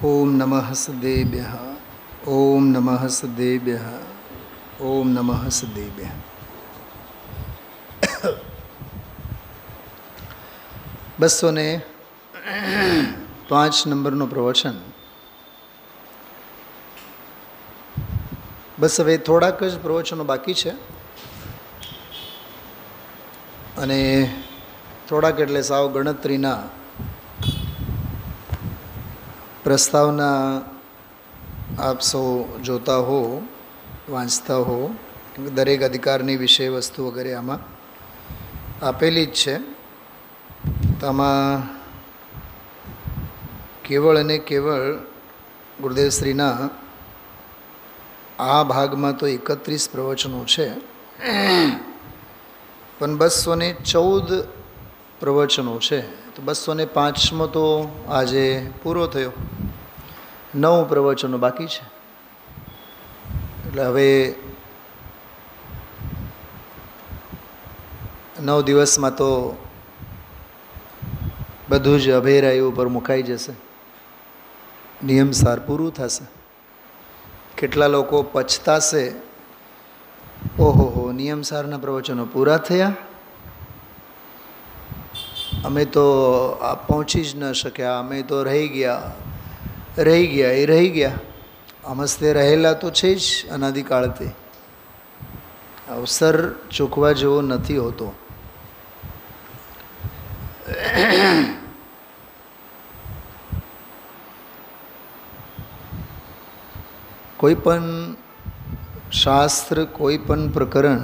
ओम नमः सदेभ्यः। ओम नमः सदेभ्यः। ओम नमः सदेभ्यः। 205 નંબરનું પ્રવચન. બસ હવે થોડાક જ પ્રવચનો બાકી છે અને થોડાક એટલે સાવ ગણતરીના પ્રસ્તાવના આપ સૌ જોતા હો, વાંચતા હો. દરેક અધિકારની વિષય વસ્તુ વગેરે આમાં આપેલી જ છે. તો આમાં કેવળ અને કેવળ ગુરુદેવશ્રીના આ ભાગમાં તો 31 પ્રવચનો છે, પણ 214 પ્રવચનો છે. તો 205મો તો આજે પૂરો થયો, 9 પ્રવચનો બાકી છે. એટલે હવે 9 દિવસમાં તો બધું જ અભેરાયું ઉપર મુકાઈ જશે, નિયમસાર પૂરું થશે. કેટલા લોકો પછતાશે, ઓહો નિયમસારના પ્રવચનો પૂરા થયા, અમે તો આ પહોંચી જ ન શક્યા, અમે તો રહી ગયા. અમસ્તે રહેલા તો છે જ અનાદિકાળથી. અવસર ચૂકવા જેવો નથી હોતો. કોઈ પણ શાસ્ત્ર, કોઈ પણ પ્રકરણ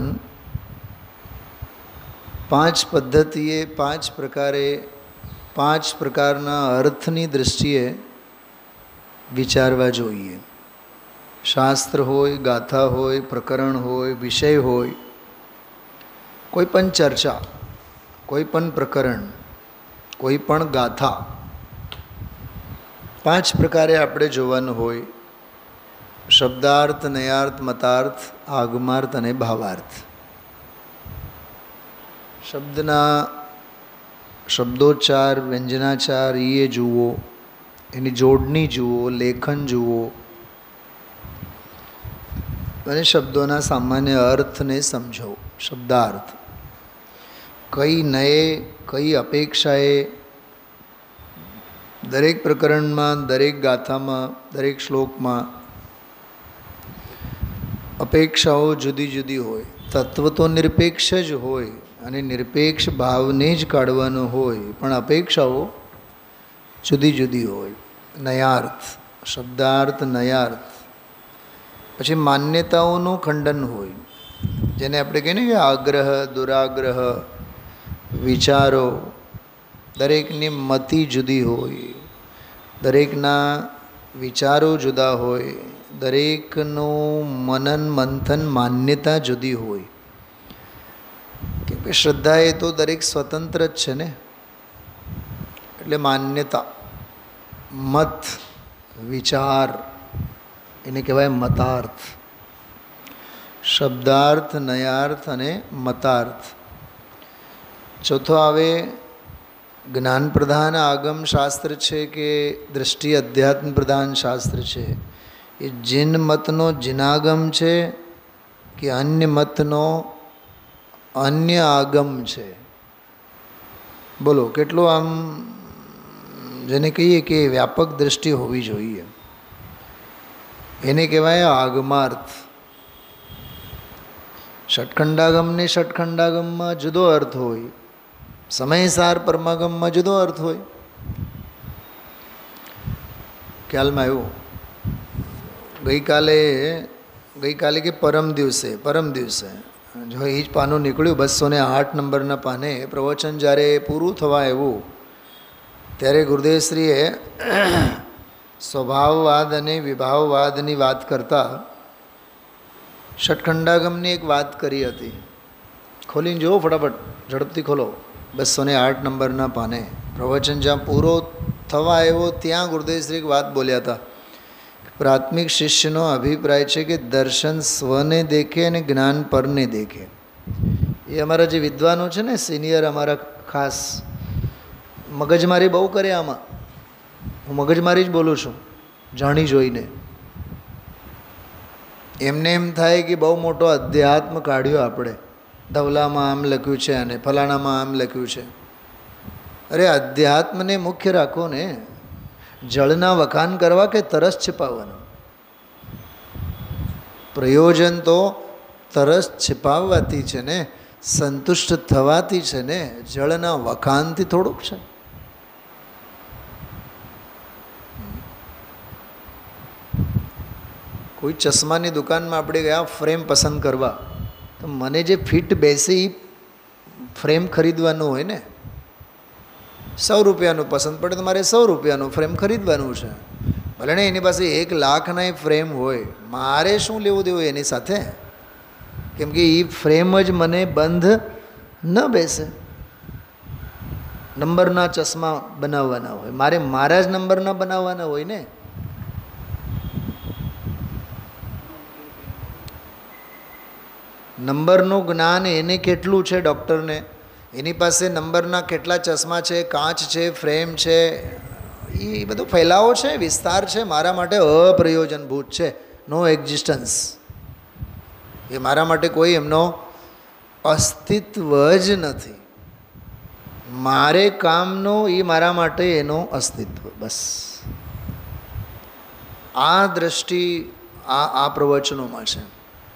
5 પદ્ધતિએ, 5 પ્રકારે, 5 પ્રકારના અર્થની દૃષ્ટિએ વિચારવા જોઈએ. શાસ્ત્ર હોય, ગાથા હોય, પ્રકરણ હોય, વિષય હોય, કોઈ પણ ચર્ચા, કોઈ પણ પ્રકરણ, કોઈ પણ ગાથા 5 પ્રકારે આપણે જોવાનું હોય. શબ્દાર્થ, નયાર્થ, મતાર્થ, આગમાર્થ અને ભાવાર્થ. શબ્દના શબ્દોચ્ચાર, વ્યંજનાચાર એ જુઓ, એની જોડણી જુઓ, લેખન જુઓ અને શબ્દોના સામાન્ય અર્થને સમજો. શબ્દાર્થ કઈ નયે, કઈ અપેક્ષાએ દરેક પ્રકરણમાં, દરેક ગાથામાં, દરેક શ્લોકમાં અપેક્ષાઓ જુદી જુદી હોય. તત્વ તો નિરપેક્ષ જ હોય અને નિરપેક્ષ ભાવને જ કાઢવાનો હોય, પણ અપેક્ષાઓ જુદી જુદી હોય. નયાર્થ, શબ્દાર્થ, નયાર્થ. પછી માન્યતાઓનું ખંડન હોય, જેને આપણે કહીએ ને કે આગ્રહ, દુરાગ્રહ, વિચારો. દરેકની મતિ જુદી હોય, દરેકના વિચારો જુદા હોય, દરેકનું મનન મંથન માન્યતા જુદી હોય. કેમ કે શ્રદ્ધા એ તો દરેક સ્વતંત્ર જ છે ને. એટલે માન્યતા, મત, વિચાર એને કહેવાય મતાર્થ. શબ્દાર્થ, નયાર્થ અને મતાર્થ. ચોથો આવે જ્ઞાન પ્રધાન આગમ શાસ્ત્ર છે કે દૃષ્ટિ અધ્યાત્મ પ્રધાન શાસ્ત્ર છે. એ જીન મતનો જીનાગમ છે કે અન્ય મતનો અન્ય આગમ છે. બોલો કેટલો આમ જેને કહીએ કે વ્યાપક દૃષ્ટિ હોવી જોઈએ. એને કહેવાય આગમાર્થ. ષટખંડાગમને ષટખંડાગમમાં જુદો અર્થ હોય, સમયસાર પરમાગમમાં જુદો અર્થ હોય. ખ્યાલમાં આવ્યું? ગઈકાલે કે પરમ દિવસે જો એ જ પાનું નીકળ્યું 208 નંબરના પાને પ્રવચન જ્યારે પૂરું થવા આવ્યું ત્યારે ગુરુદેવશ્રીએ સ્વભાવવાદ અને વિભાવવાદની વાત કરતા ષટખંડાગમની એક વાત કરી હતી. ખોલીને જુઓ ફટાફટ, ઝડપથી ખોલો. 208 નંબરના પાને પ્રવચન જ્યાં પૂરો થવા આવ્યો ત્યાં ગુરુદેવશ્રી એક વાત બોલ્યા હતા. પ્રાથમિક શિષ્યનો અભિપ્રાય છે કે દર્શન સ્વને દેખે અને જ્ઞાન પરને દેખે. એ અમારા જે વિદ્વાનો છે ને, સિનિયર અમારા, ખાસ મગજમારી બહુ કરે આમાં. હું મગજમારી જ બોલું છું. જાણી જોઈને. એમને એમ થાય કે બહુ મોટો અધ્યાત્મ કાઢ્યો આપણે, ધવલામાં આમ લખ્યું છે અને ફલાણામાં આમ લખ્યું છે. અરે અધ્યાત્મને મુખ્ય રાખો ને. જળના વખાણ કરવા કે તરસ છિપાવવાનું? પ્રયોજન તો તરસ છિપાવવાથી છે ને, સંતુષ્ટ થવાથી છે ને, જળના વખાણથી થોડુંક છે. કોઈ ચશ્માની દુકાનમાં આપણે ગયા ફ્રેમ પસંદ કરવા, તો મને જે ફિટ બેસે એ ફ્રેમ ખરીદવાનું હોય ને. 100 રૂપિયાનું પસંદ પડે તો મારે 100 રૂપિયાનું ફ્રેમ ખરીદવાનું છે. ભલે ને એની પાસે 1 લાખના ફ્રેમ હોય, મારે શું લેવું દેવું એની સાથે? કેમ કે એ ફ્રેમ જ મને બંધ ન બેસે. નંબરના ચશ્મા બનાવવાના હોય, મારે મારા જ નંબરના બનાવવાના હોય ને. નંબરનું જ્ઞાન એને કેટલું છે ડૉક્ટરને? એની પાસે નંબરના કેટલા ચશ્મા છે, કાચ છે, ફ્રેમ છે, એ બધું ફેલાવો છે, વિસ્તાર છે. મારા માટે અપ્રયોજનભૂત છે, નો એક્ઝિસ્ટન્સ. એ મારા માટે કોઈ એમનો અસ્તિત્વ જ નથી. મારે કામનો એ મારા માટે એનો અસ્તિત્વ, બસ. આ દ્રષ્ટિ આ પ્રવચનોમાં છે.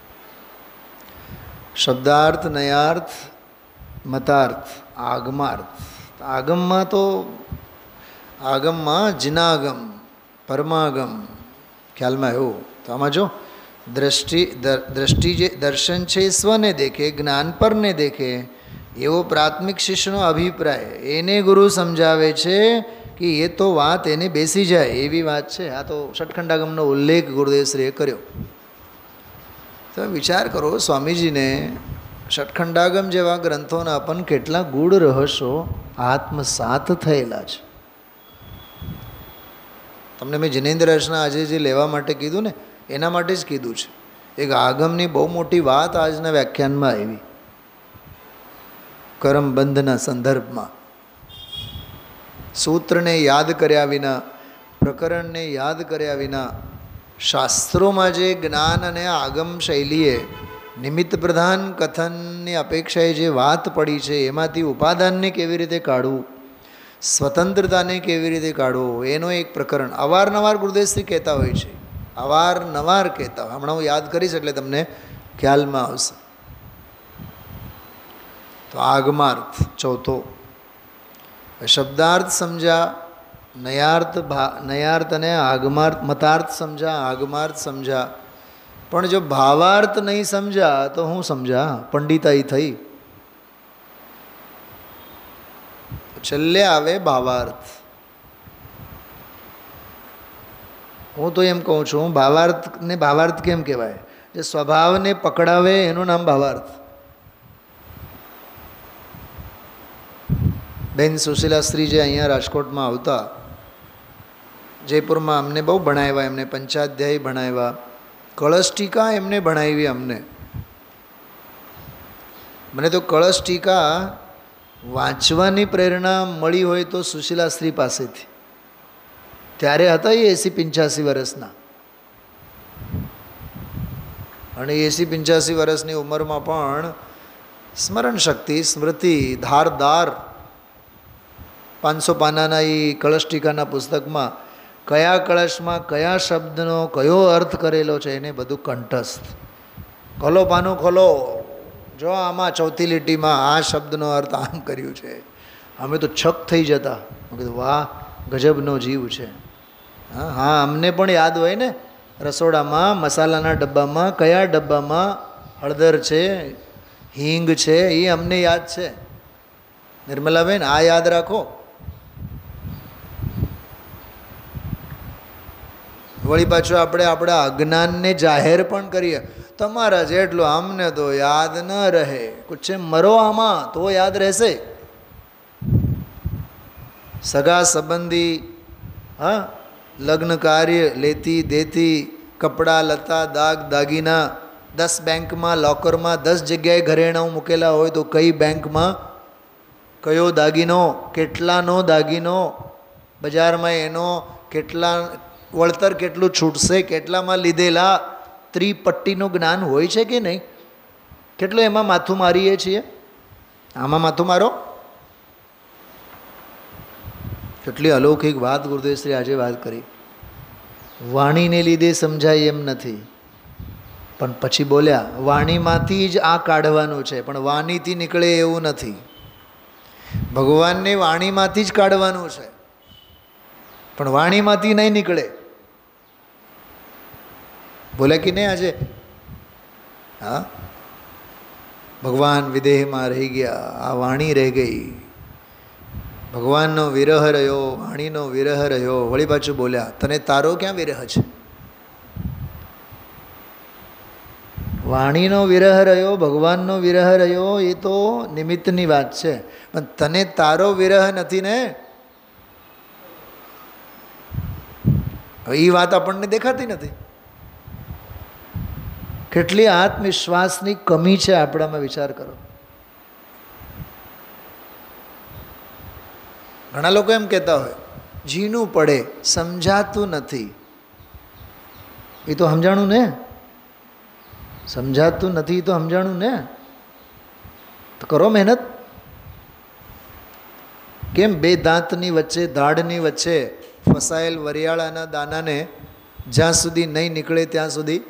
શબ્દાર્થ, નયાર્થ, મતાર્થ, આગમાર્થ. આગમમાં તો આગમમાં જિનાગમ, પરમાગમ ખ્યાલમાં એવું. તો આમાં જો દ્રષ્ટિ જે દર્શન છે એ સ્વને દેખે, જ્ઞાન પરને દેખે, એવો પ્રાથમિક શિષ્યનો અભિપ્રાય. એને ગુરુ સમજાવે છે કે એ તો વાત એને બેસી જાય એવી વાત છે. આ તો ષટખંડાગમનો ઉલ્લેખ ગુરુદેવશ્રીએ કર્યો. તમે વિચાર કરો, સ્વામીજીને ષટખંડાગમ જેવા ગ્રંથોના પણ કેટલા ગૂઢ રહસ્યો આત્મસાત થયેલા છે. તમને મેં જિનેન્દ્ર રચના આજે જે લેવા માટે કીધું ને, એના માટે જ કીધું છે. એક આગમની બહુ મોટી વાત આજના વ્યાખ્યાનમાં આવી, કરમબંધના સંદર્ભમાં. સૂત્રને યાદ કર્યા વિના, પ્રકરણને યાદ કર્યા વિના, શાસ્ત્રોમાં જે જ્ઞાન અને આગમ શૈલીએ નિમિત્ત પ્રધાન કથનની અપેક્ષાએ જે વાત પડી છે, એમાંથી ઉપાદાનને કેવી રીતે કાઢવું, સ્વતંત્રતાને કેવી રીતે કાઢવું, એનો એક પ્રકરણ અવારનવાર ગુરુદેવશ્રી કહેતા હોય છે. અવારનવાર કહેતા હોય. હમણાં હું યાદ કરીશ એટલે તમને ખ્યાલમાં આવશે. તો આગમાર્થ ચોથો. શબ્દાર્થ સમજ્યા, નયાર્થ અને આગમાર્થ, મતાર્થ સમજા, આગમાર્થ સમજા. પણ જો ભાવાર્થ નહીં સમજા તો હું સમજા? પંડિતાઈ થઈ. છેલ્લે આવે ભાવાર્થ. હું તો એમ કહું છું, ભાવાર્થને ભાવાર્થ કેમ કહેવાય? જે સ્વભાવને પકડાવે એનું નામ ભાવાર્થ. બેન સુશીલાશ્રી જે અહીંયા રાજકોટમાં આવતા, જયપુરમાં અમને બહુ ભણાવ્યા. એમને પંચાધ્યાયી ભણાવ્યા, કળશ ટીકા એમને ભણાવી અમને. મને તો કળશ ટીકા વાંચવાની પ્રેરણા મળી હોય તો સુશીલાશ્રી પાસેથી. ત્યારે હતા એ 80-85 વર્ષના, અને 80-85 વર્ષની ઉંમરમાં પણ સ્મરણ શક્તિ, સ્મૃતિ ધારદાર. 500 પાનાના એ કળશ ટીકાના પુસ્તકમાં કયા કળશમાં કયા શબ્દનો કયો અર્થ કરેલો છે એને બધું કંઠસ્થ. ખોલો પાનું ખોલો, જો આમાં ચોથી લીટીમાં આ શબ્દનો અર્થ આમ કર્યું છે. અમે તો છક થઈ જતા. મેં કીધું વાહ, ગજબનો જીવ છે. હા, અમને પણ યાદ હોય ને, રસોડામાં મસાલાના ડબ્બામાં કયા ડબ્બામાં હળદર છે, હિંગ છે, એ અમને યાદ છે. નિર્મલાબેન, આ યાદ રાખો. વળી પાછું આપણે આપણા અજ્ઞાનને જાહેર પણ કરીએ. તમારા જેટલું અમને તો યાદ ન રહે, કુછ મરો આમાં તો યાદ રહેશે. સગા સંબંધી, હા, લગ્ન કાર્ય, લેતી દેતી, કપડાં લતા, દાગ દાગીના, 10 બેંકમાં લોકરમાં 10 જગ્યાએ ઘરેણાં મૂકેલા હોય તો કઈ બેંકમાં કયો દાગીનો, કેટલાનો દાગીનો, બજારમાં એનો કેટલા વળતર કેટલું છૂટશે, કેટલામાં લીધેલા ત્રિપટ્ટીનું જ્ઞાન હોય છે કે નહીં? કેટલું એમાં માથું મારીએ છીએ? આમાં માથું મારો. કેટલી અલૌકિક વાત ગુરુદેવશ્રી આજે વાત કરી. વાણીને લીધે સમજાય એમ નથી, પણ પછી બોલ્યા વાણીમાંથી જ આ કાઢવાનું છે, પણ વાણીથી નીકળે એવું નથી. ભગવાનને વાણીમાંથી જ કાઢવાનું છે, પણ વાણીમાંથી નહીં નીકળે. બોલ્યા કે નહીં આજે? હા, ભગવાન વિદેહમાં રહી ગયા, આ વાણી રહી ગઈ. ભગવાનનો વિરહ રહ્યો, વાણીનો વિરહ રહ્યો. વળી પાછું બોલ્યા તને તારો ક્યાં વિરહ છે? વાણીનો વિરહ રહ્યો, ભગવાનનો વિરહ રહ્યો, એ તો નિમિત્તની વાત છે, પણ તને તારો વિરહ નથી ને. એ વાત આપણને દેખાતી નથી. કેટલી આત્મવિશ્વાસની કમી છે આપણામાં, વિચાર કરો. ઘણા લોકો એમ કહેતા હોય ઝીણું પડે, સમજાતું નથી. એ તો સમજાણું ને, સમજાતું નથી તો સમજાણું ને. તો કરો મહેનત. કેમ બે દાંતની વચ્ચે, દાઢની વચ્ચે ફસાયેલ વરિયાળાના દાનાને જ્યાં સુધી નહીં નીકળે ત્યાં સુધી.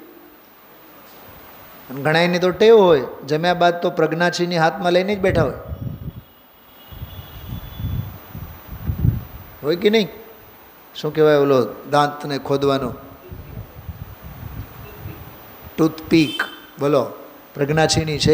ઘણાની તો ટેવ હોય, જમ્યા બાદ તો પ્રજ્ઞાચીની હાથમાં લઈને જ બેઠા હોય કે નહીં? શું કહેવાય ઓલો દાંતને ખોદવાનો? ટૂથપીક. બોલો, પ્રજ્ઞાચીની છે.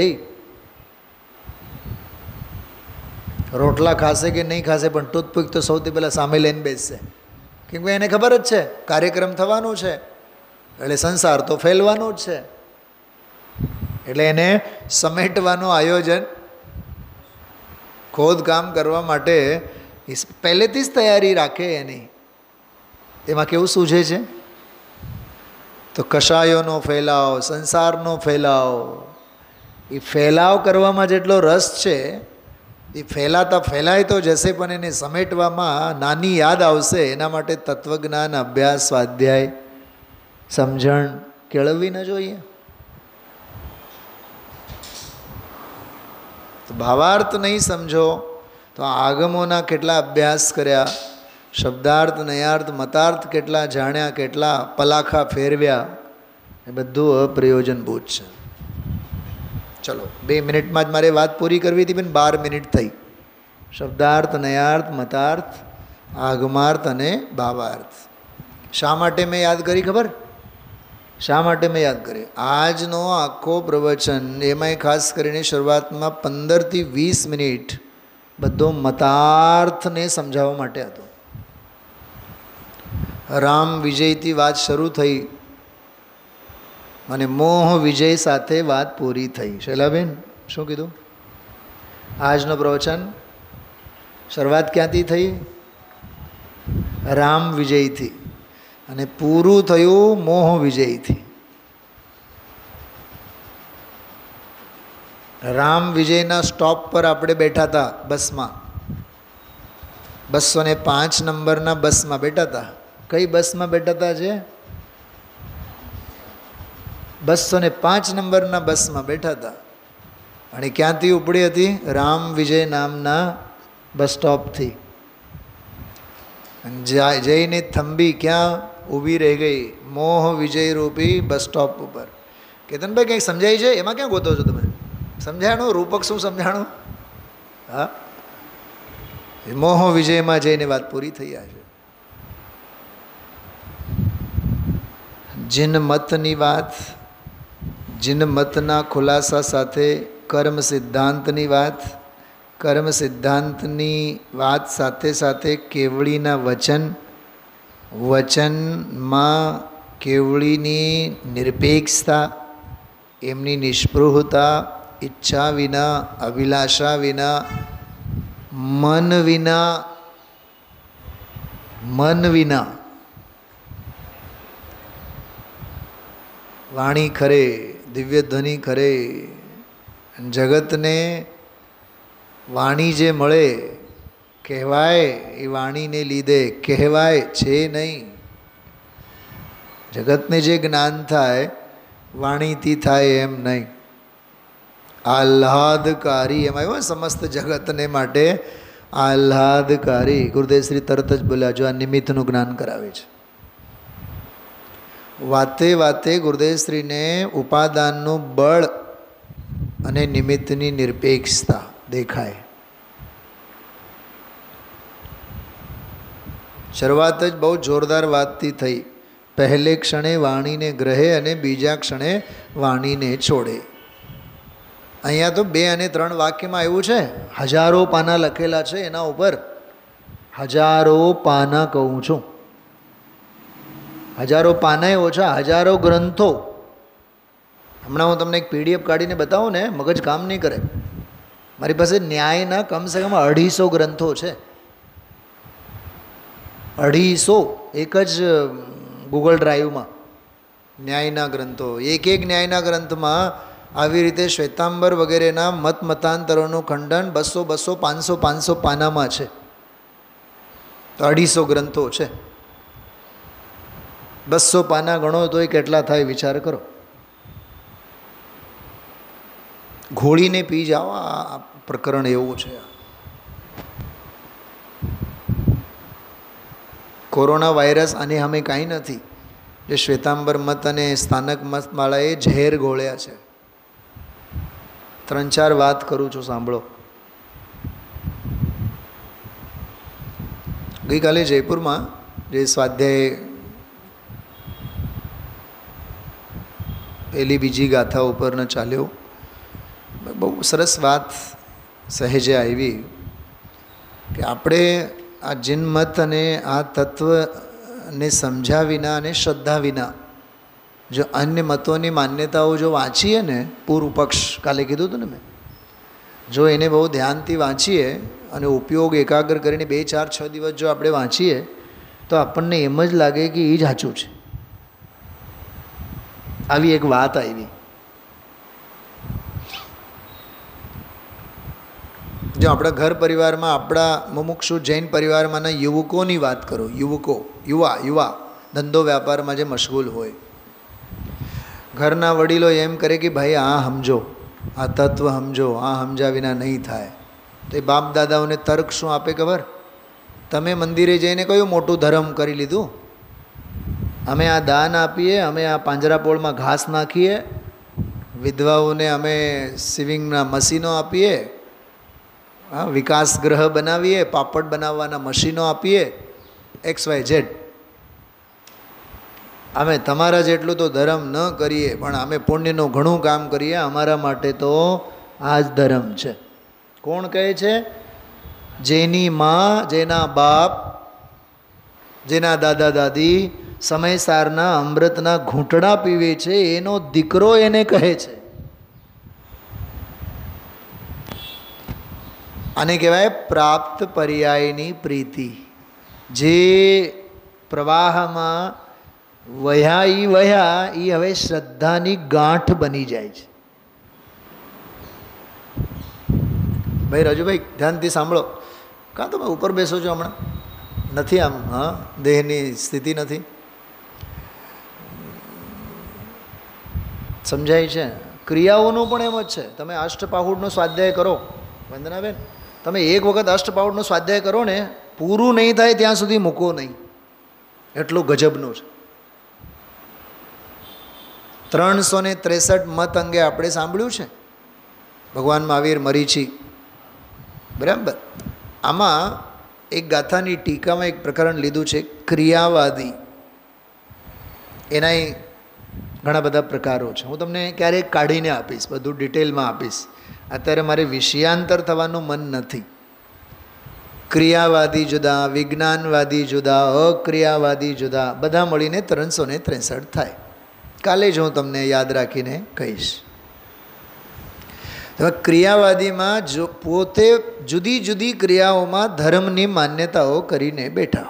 રોટલા ખાશે કે નહીં ખાશે, પણ ટૂથપીક તો સૌથી પહેલાં સામે લઈને બેસશે. કેમ કે એને ખબર જ છે કાર્યક્રમ થવાનો છે, એટલે સંસાર તો ફેલવાનો જ છે, એટલે એને સમેટવાનું આયોજન, ખોદકામ કરવા માટે પહેલેથી જ તૈયારી રાખે એની. એમાં કેવું સૂઝે છે? તો કશાયોનો ફેલાવ, સંસારનો ફેલાવ. એ ફેલાવ કરવામાં જેટલો રસ છે, એ ફેલાતા ફેલાય તો જશે, પણ એને સમેટવામાં નાની યાદ આવશે. એના માટે તત્વજ્ઞાન, અભ્યાસ, સ્વાધ્યાય, સમજણ કેળવવી ન જોઈએ. તો ભાવાર્થ નહીં સમજો તો આગમોના કેટલા અભ્યાસ કર્યા, શબ્દાર્થ, નયાર્થ, મતાર્થ કેટલા જાણ્યા, કેટલા પલાખા ફેરવ્યા, એ બધું અપ્રયોજનભૂત છે. ચલો 2 મિનિટમાં જ મારે વાત પૂરી કરવી હતી, પણ 12 મિનિટ થઈ. શબ્દાર્થ, નયાર્થ, મતાર્થ, આગમાર્થ અને ભાવાર્થ. શા માટે મેં યાદ કરી ખબર? શા માટે મેં યાદ કરી? આજનો આખો પ્રવચન, એમાંય ખાસ કરીને શરૂઆતમાં 15 થી 20 મિનિટ બધો મતાર્થને સમજાવવા માટે હતો. રામ વિજયથી વાત શરૂ થઈ અને મોહ વિજય સાથે વાત પૂરી થઈ. શૈલાબેન શું કીધું? આજનો પ્રવચન શરૂઆત ક્યાંથી થઈ? રામ વિજયથી, અને પૂરું થયું મોહ વિજયથી. રામ વિજયના સ્ટોપ પર આપણે બેઠા હતા બસમાં, 205 નંબરના બસમાં બેઠા હતા. કઈ બસમાં બેઠા હતા? છે 205 નંબરના બસમાં બેઠા હતા. અને ક્યાંથી ઉપડી હતી? રામ વિજય નામના બસ સ્ટોપથી. જઈને થંભી ક્યાં ઊભી રહી ગઈ? મોહ વિજય રૂપી બસ સ્ટોપ ઉપર. કેતનભાઈ કંઈક સમજાય છે? એમાં ક્યાં ગોતો છો તમે? સમજાણું? રૂપક શું સમજાણું? હા, મોહ વિજયમાં જઈને વાત પૂરી થઈ છે. જીન મતની વાત, જીન મતના ખુલાસા સાથે કર્મ સિદ્ધાંતની વાત, કર્મ સિદ્ધાંતની વાત સાથે સાથે કેવળીના વચન, વચનમાં કેવળીની નિરપેક્ષતા, એમની નિષ્પૃહતા, ઈચ્છા વિના, અભિલાષા વિના, મન વિના વાણી ખરે, દિવ્ય ધ્વનિ ખરે. જગતને વાણી જે મળે કહેવાય, એ વાણીને લીધે કહેવાય છે નહીં. જગતને જે જ્ઞાન થાય વાણીથી થાય એમ નહીં, આહ્લાદકારી એમ આવ્યો સમસ્ત જગતને માટે આહ્લાદકારી. ગુરુદેવ શ્રી તરત જ બોલ્યા, જો આ નિમિત્તનું જ્ઞાન કરાવે છે. વાતે વાતે ગુરુદેવ શ્રીને ઉપાદાનનું બળ અને નિમિત્તની નિરપેક્ષતા દેખાય. શરૂઆત જ બહુ જોરદાર વાતથી થઈ. પહેલે ક્ષણે વાણીને ગ્રહે અને બીજા ક્ષણે વાણીને છોડે. અહીંયા તો 2 અને 3 વાક્યમાં આવ્યું છે. હજારો પાના લખેલા છે એના ઉપર. હજારો પાના કહું છું, હજારો પાનાય ઓછા, હજારો ગ્રંથો. હમણાં હું તમને એક PDF કાઢીને બતાવું ને, મગજ કામ નહીં કરે. મારી પાસે ન્યાયના કમસે કમ 250 ગ્રંથો છે. 250 એક જ ગૂગલ ડ્રાઈવમાં ન્યાયના ગ્રંથો. એક ન્યાયના ગ્રંથમાં આવી રીતે શ્વેતાંબર વગેરેના મતાંતરોનું ખંડન 200, 500, 500 પાનામાં છે. તો 250 ગ્રંથો છે. 200 પાના ગણો તો એ કેટલા થાય વિચાર કરો. ઘોળીને પી જાઓ. આ પ્રકરણ એવું છે. કોરોના વાયરસ આની સામે કાંઈ નથી. જે શ્વેતાંબર મત અને સ્થાનક મતવાળાએ ઝેર ઘોળ્યા છે. 3-4 વાત કરું છું, સાંભળો. ગઈકાલે જયપુરમાં જે સ્વાધ્યાય પહેલી બીજી ગાથા ઉપરનો ચાલ્યો, બહુ સરસ વાત સહેજે આવી કે આપણે આ જિનમત અને આ તત્વને સમજ્યા વિના અને શ્રદ્ધા વિના જો અન્ય મતોની માન્યતાઓ જો વાંચીએ ને, પૂર્વ પક્ષ કાલે કીધું હતું ને મેં, જો એને બહુ ધ્યાનથી વાંચીએ અને ઉપયોગ એકાગ્ર કરીને 2, 4, 6 દિવસ જો આપણે વાંચીએ તો આપણને એમ જ લાગે કે એ જ સાચું છે. આવી એક વાત આવી. જો આપણા ઘર પરિવારમાં આપણા મુમુક્ષુ જૈન પરિવારમાંના યુવકોની વાત કરો, યુવા ધંધો વ્યાપારમાં જે મશગુલ હોય, ઘરના વડીલો એમ કરે કે ભાઈ આ સમજો, આ તત્વ સમજો, આ સમજ્યા વિના નહીં થાય. તો એ બાપ દાદાઓને તર્ક શું આપે ખબર? તમે મંદિરે જઈને કયું મોટું ધર્મ કરી લીધું? અમે આ દાન આપીએ, અમે આ પાંજરાપોળમાં ઘાસ નાખીએ, વિધવાઓને અમે સિવિંગના મશીનો આપીએ, વિકાસ ગ્રહ બનાવીએ, પાપડ બનાવવાના મશીનો આપીએ, XYZ. અમે તમારા જેટલું તો ધર્મ ન કરીએ પણ અમે પુણ્યનું ઘણું કામ કરીએ, અમારા માટે તો આ જ ધર્મ છે. કોણ કહે છે? જેની માં, જેના બાપ, જેના દાદા દાદી સમયસારના અમૃતના ઘૂંટડા પીવે છે એનો દીકરો એને કહે છે. આને કહેવાય પ્રાપ્ત પર્યાયની પ્રીતિ. જે પ્રવાહમાં વહ્યા એ હવે શ્રદ્ધાની ગાંઠ બની જાય છે. ભાઈ રાજુભાઈ ધ્યાનથી સાંભળો. કાં તમે ઉપર બેસો છો હમણાં? નથી આમ? હા, દેહની સ્થિતિ નથી. સમજાય છે? ક્રિયાઓનું પણ એમ જ છે. તમે અષ્ટપાહુડનો સ્વાધ્યાય કરો, વંદનાબેન, તમે એક વખત અષ્ટપાહુડનો સ્વાધ્યાય કરો ને, પૂરું નહીં થાય ત્યાં સુધી મૂકો નહીં. એટલું ગજબનું છે. 363 મત અંગે આપણે સાંભળ્યું છે. ભગવાન મહાવીર મરીચી, બરાબર. આમાં એક ગાથાની ટીકામાં એક પ્રકરણ લીધું છે, ક્રિયાવાદી. એના ઘણા બધા પ્રકારો છે. હું તમને ક્યારેક કાઢીને આપીશ, બધું ડિટેલમાં આપીશ. અત્યારે મારે વિષયાંતર થવાનું મન નથી. ક્રિયાવાદી જુદા, વિજ્ઞાનવાદી જુદા, અક્રિયાવાદી જુદા, બધા મળીને 363 થાય. કાલે જ હું તમને યાદ રાખીને કહીશ. ક્રિયાવાદીમાં જો પોતે જુદી જુદી ક્રિયાઓમાં ધર્મની માન્યતાઓ કરીને બેઠા.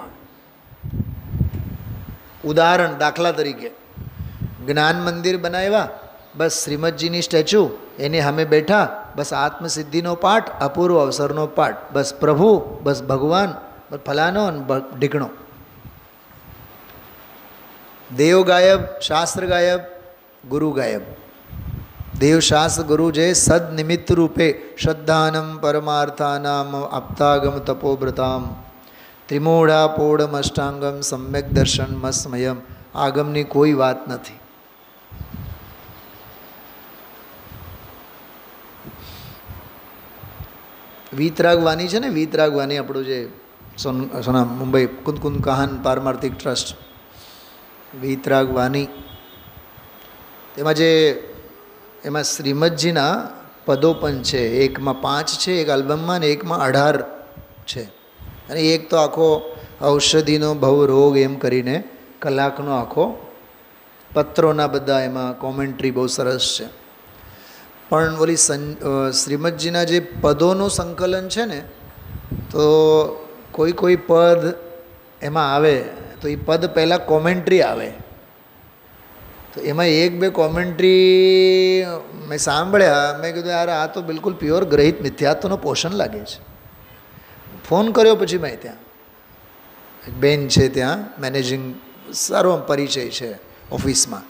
ઉદાહરણ, દાખલા તરીકે જ્ઞાન મંદિર બનાવ્યા, બસ શ્રીમદજીની સ્ટેચ્યુ એની સામે બેઠા, બસ આત્મસિદ્ધિનો પાઠ, અપૂર્વ અવસરનો પાઠ, બસ પ્રભુ, બસ ભગવાન, બસ ફલાનો અને ઢીકણો. દેવ ગાયબ, શાસ્ત્ર ગાયબ, ગુરુ ગાયબ. દેવ શાસ્ત્ર ગુરુ જે સદ નિમિત્ત રૂપે શ્રદ્ધાનમ પરમાર્થાનામ આપતાગમ તપોવ્રતામ ત્રિમૂઢા પોઢમ અષ્ટાંગમ સમ્યક દર્શન મસ્મયમ. આગમની કોઈ વાત નથી. વીતરાગવાની છે ને, વીતરાગવાની આપણું જે સોના મુંબઈ કુંદકુંદ કાહન પારમાર્થિક ટ્રસ્ટ, વીતરાગવાની, એમાં શ્રીમદજીના પદો પણ છે. એકમાં 5 છે, એક આલ્બમમાં, અને એકમાં 18 છે. અને એક તો આખો ઔષધિનો ભવ રોગ એમ કરીને કલાકનો આખો પત્રોના બધા એમાં કોમેન્ટ્રી બહુ સરસ છે. પણ ઓલી શ્રીમદજીના જે પદોનું સંકલન છે ને, તો કોઈ પદ એમાં આવે તો એ પદ પહેલાં કોમેન્ટ્રી આવે. તો એમાં 1-2 કોમેન્ટ્રી મેં સાંભળ્યા. મેં કીધું યાર આ તો બિલકુલ પ્યોર ગ્રહિત મિથ્યાત્વનો પોષણ લાગે છે. ફોન કર્યો પછી મેં ત્યાં એક બેન છે, ત્યાં મેનેજિંગ, સારો પરિચય છે ઓફિસમાં,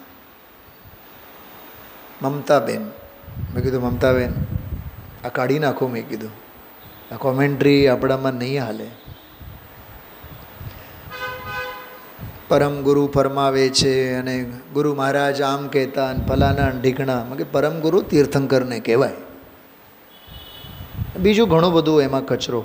મમતાબેન. મેં કીધું મમતાબેન આ કાઢી નાખો. મેં કીધું આ કોમેન્ટ્રી આપણામાં નહીં હાલે. પરમ ગુરુ ફરમાવે છે અને ગુરુ મહારાજ આમ કહેતા અને ફલાના ઢીકણા. મેં કે પરમ ગુરુ તીર્થંકરને કહેવાય. બીજું ઘણું બધું એમાં કચરો.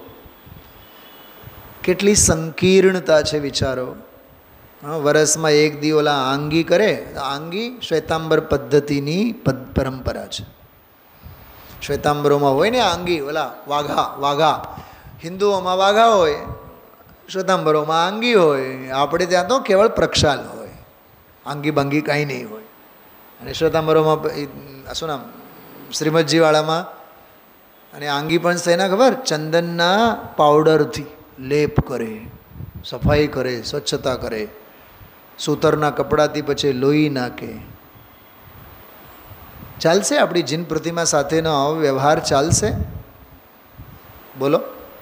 કેટલી સંકીર્ણતા છે વિચારો. વરસમાં 1 દી ઓલા આંગી કરે. આંગી શ્વેતાંબર પદ્ધતિની પરંપરા છે. શ્વેતાંબરોમાં હોય ને આંગી, ઓલા વાઘા હિન્દુઓમાં વાઘા હોય, શ્વેતાંબરોમાં આંગી હોય. આપણે ત્યાં તો કેવળ પ્રક્ષાલ હોય, આંગી બાંગી કાંઈ નહીં હોય. અને શ્વેતાંબરોમાં શું નામ, શ્રીમદજીવાળામાં. અને આંગી પણ શેના ખબર? ચંદનના પાવડરથી લેપ કરે, સફાઈ કરે, સ્વચ્છતા કરે. સૂતરના કપડાથી પછી લોહી નાખે. ચાલશે આપણી જીન પ્રતિમા સાથેનો આવો વ્યવહાર? ચાલશે? બોલો.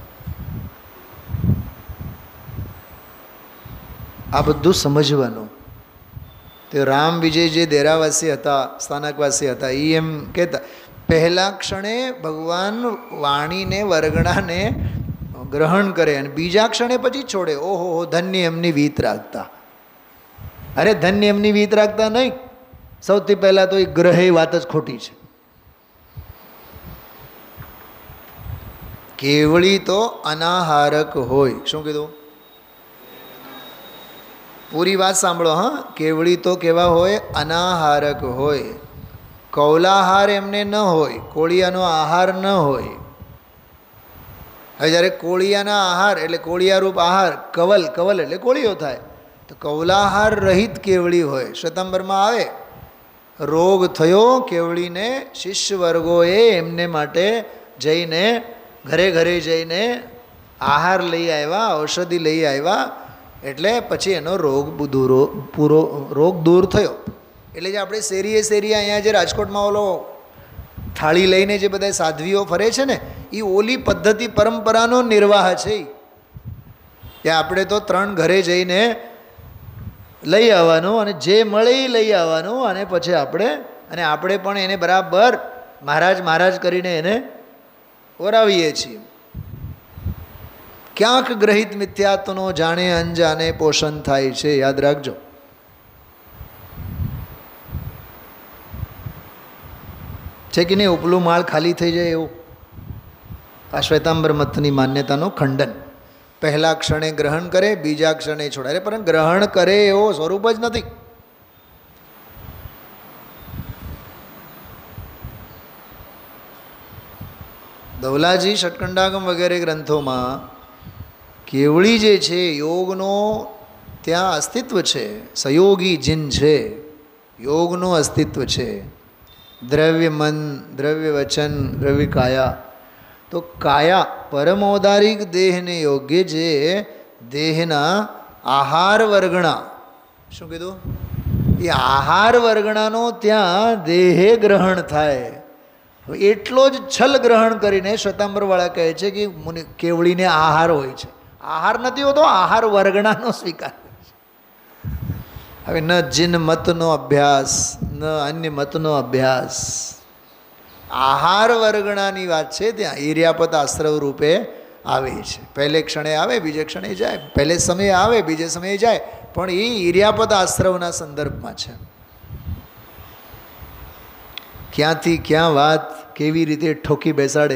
આ બધું સમજવાનું. તે રામ વિજય જે દેરાવાસી હતા, સ્થાનકવાસી હતા, એ એમ કહેતા પહેલા ક્ષણે ભગવાન વાણીને વર્ગણાને ગ્રહણ કરે અને બીજા ક્ષણે પછી છોડે. ઓહો, ધન્ય એમની વીત રાખતા. અરે ધન્ય એમની વીત રાખતા નહીં. સૌથી પહેલાં તો એ ગ્રહે વાત જ ખોટી છે. કેવળી તો અનાહારક હોય. શું કીધું? પૂરી વાત સાંભળો. હા, કેવળી તો કેવા હોય? અનાહારક હોય. કૌલાહાર એમને ન હોય, કોળિયાનો આહાર ન હોય. હવે જ્યારે કોળિયાના આહાર એટલે કોળિયારૂપ આહાર, કવલ એટલે કોળિયો થાય, તો કૌલાહાર રહિત કેવળી હોય. શ્વેતાંબરમાં આવે રોગ થયો કેવળીને, શિષ્ય વર્ગોએ એમને માટે જઈને ઘરે જઈને આહાર લઈ આવ્યા, ઔષધિ લઈ આવ્યા. એટલે પછી એનો રોગ દૂર થયો. એટલે જે આપણે શેરીએ અહીંયા જે રાજકોટમાં ઓલો થાળી લઈને જે બધા સાધ્વીઓ ફરે છે ને, એ ઓલી પદ્ધતિ પરંપરાનો નિર્વાહ છે. ત્યાં આપણે તો 3 ઘરે જઈને લઈ આવવાનું અને જે મળે એ લઈ આવવાનું. અને પછી આપણે પણ એને બરાબર મહારાજ કરીને એને ઓરાવીએ છીએ. ક્યાંક ગ્રહિત મિથ્યાત્વનો જાણે અંજાને પોષણ થાય છે. યાદ રાખજો. છે કે નહીં? ઉપલું માળ ખાલી થઈ જાય એવું. આ શ્વેતાંબર મતની માન્યતાનું ખંડન. પહેલા ક્ષણે ગ્રહણ કરે, બીજા ક્ષણે છોડાય. પણ ગ્રહણ કરે એવો સ્વરૂપ જ નથી. ધવલાજી ષટકંડાગમ વગેરે ગ્રંથોમાં કેવળી જે છે યોગનો ત્યાં અસ્તિત્વ છે. સહયોગી જીન છે, યોગનું અસ્તિત્વ છે. દ્રવ્ય મન, દ્રવ્ય વચન, દ્રવ્ય કાયા. તો કાયા પરમૌદારિક દેહને યોગ્ય જે દેહના આહાર વર્ગણા. શું કીધું? એ આહાર વર્ગણાનો ત્યાં દેહે ગ્રહણ થાય. એટલો જ છલ ગ્રહણ કરીને શ્વેતાંબરવાળા કહે છે કે કેવળીને આહાર હોય છે. આહાર નથી હોતો, આહાર વર્ગણાનો સ્વીકાર. હવે ન જીન મતનો અભ્યાસ, ન અન્ય મતનો અભ્યાસ, આહાર વર્ગણાની વાત છે. ત્યાં ઈર્યાપત આશ્રવ રૂપે આવે છે. પહેલે ક્ષણે આવે, બીજે ક્ષણે જાય, પહેલે સમયે આવે, બીજે સમયે જાય, પણ એ ઈર્યાપત આશ્રવના સંદર્ભમાં છે. ક્યાંથી ક્યાં વાત કેવી રીતે ઠોકી બેસાડે.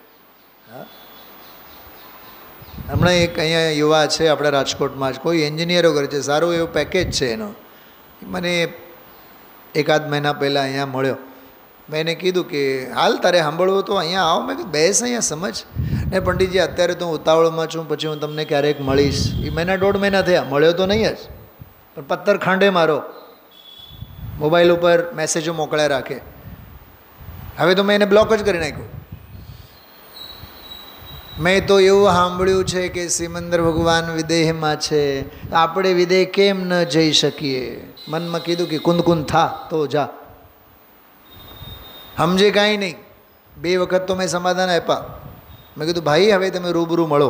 હમણાં એક અહીંયા યુવા છે આપણા રાજકોટમાં જ, કોઈ એન્જિનિયરો કરે છે, સારું એવું પેકેજ છે એનો. મને એકાદ મહિના પહેલાં અહીંયા મળ્યો. મેં એને કીધું કે હાલ તારે સાંભળવું તો અહીંયા આવો. મેં કીધું બેસ અહીંયા સમજ ને પંડિતજી, અત્યારે તો હું ઉતાવળમાં છું, પછી હું તમને ક્યારેક મળીશ. એ મહિના દોઢ મહિના થયા, મળ્યો તો નહીં જ, પણ પત્તર ખાંડે મારો, મોબાઈલ ઉપર મેસેજો મોકલ્યા રાખે. હવે તો મેં એને બ્લોક જ કરી નાખ્યું. મેં તો એવું સાંભળ્યું છે કે સિમંદર ભગવાન વિદેહમાં છે, આપણે વિદેહ કેમ ન જઈ શકીએ? મનમાં કીધું કે કુંદ કુંદ થા તો જા, સમજે કાંઈ નહીં. 2 વખત તો મેં સમાધાન આપ્યા. મેં કીધું ભાઈ હવે તમે રૂબરૂ મળો.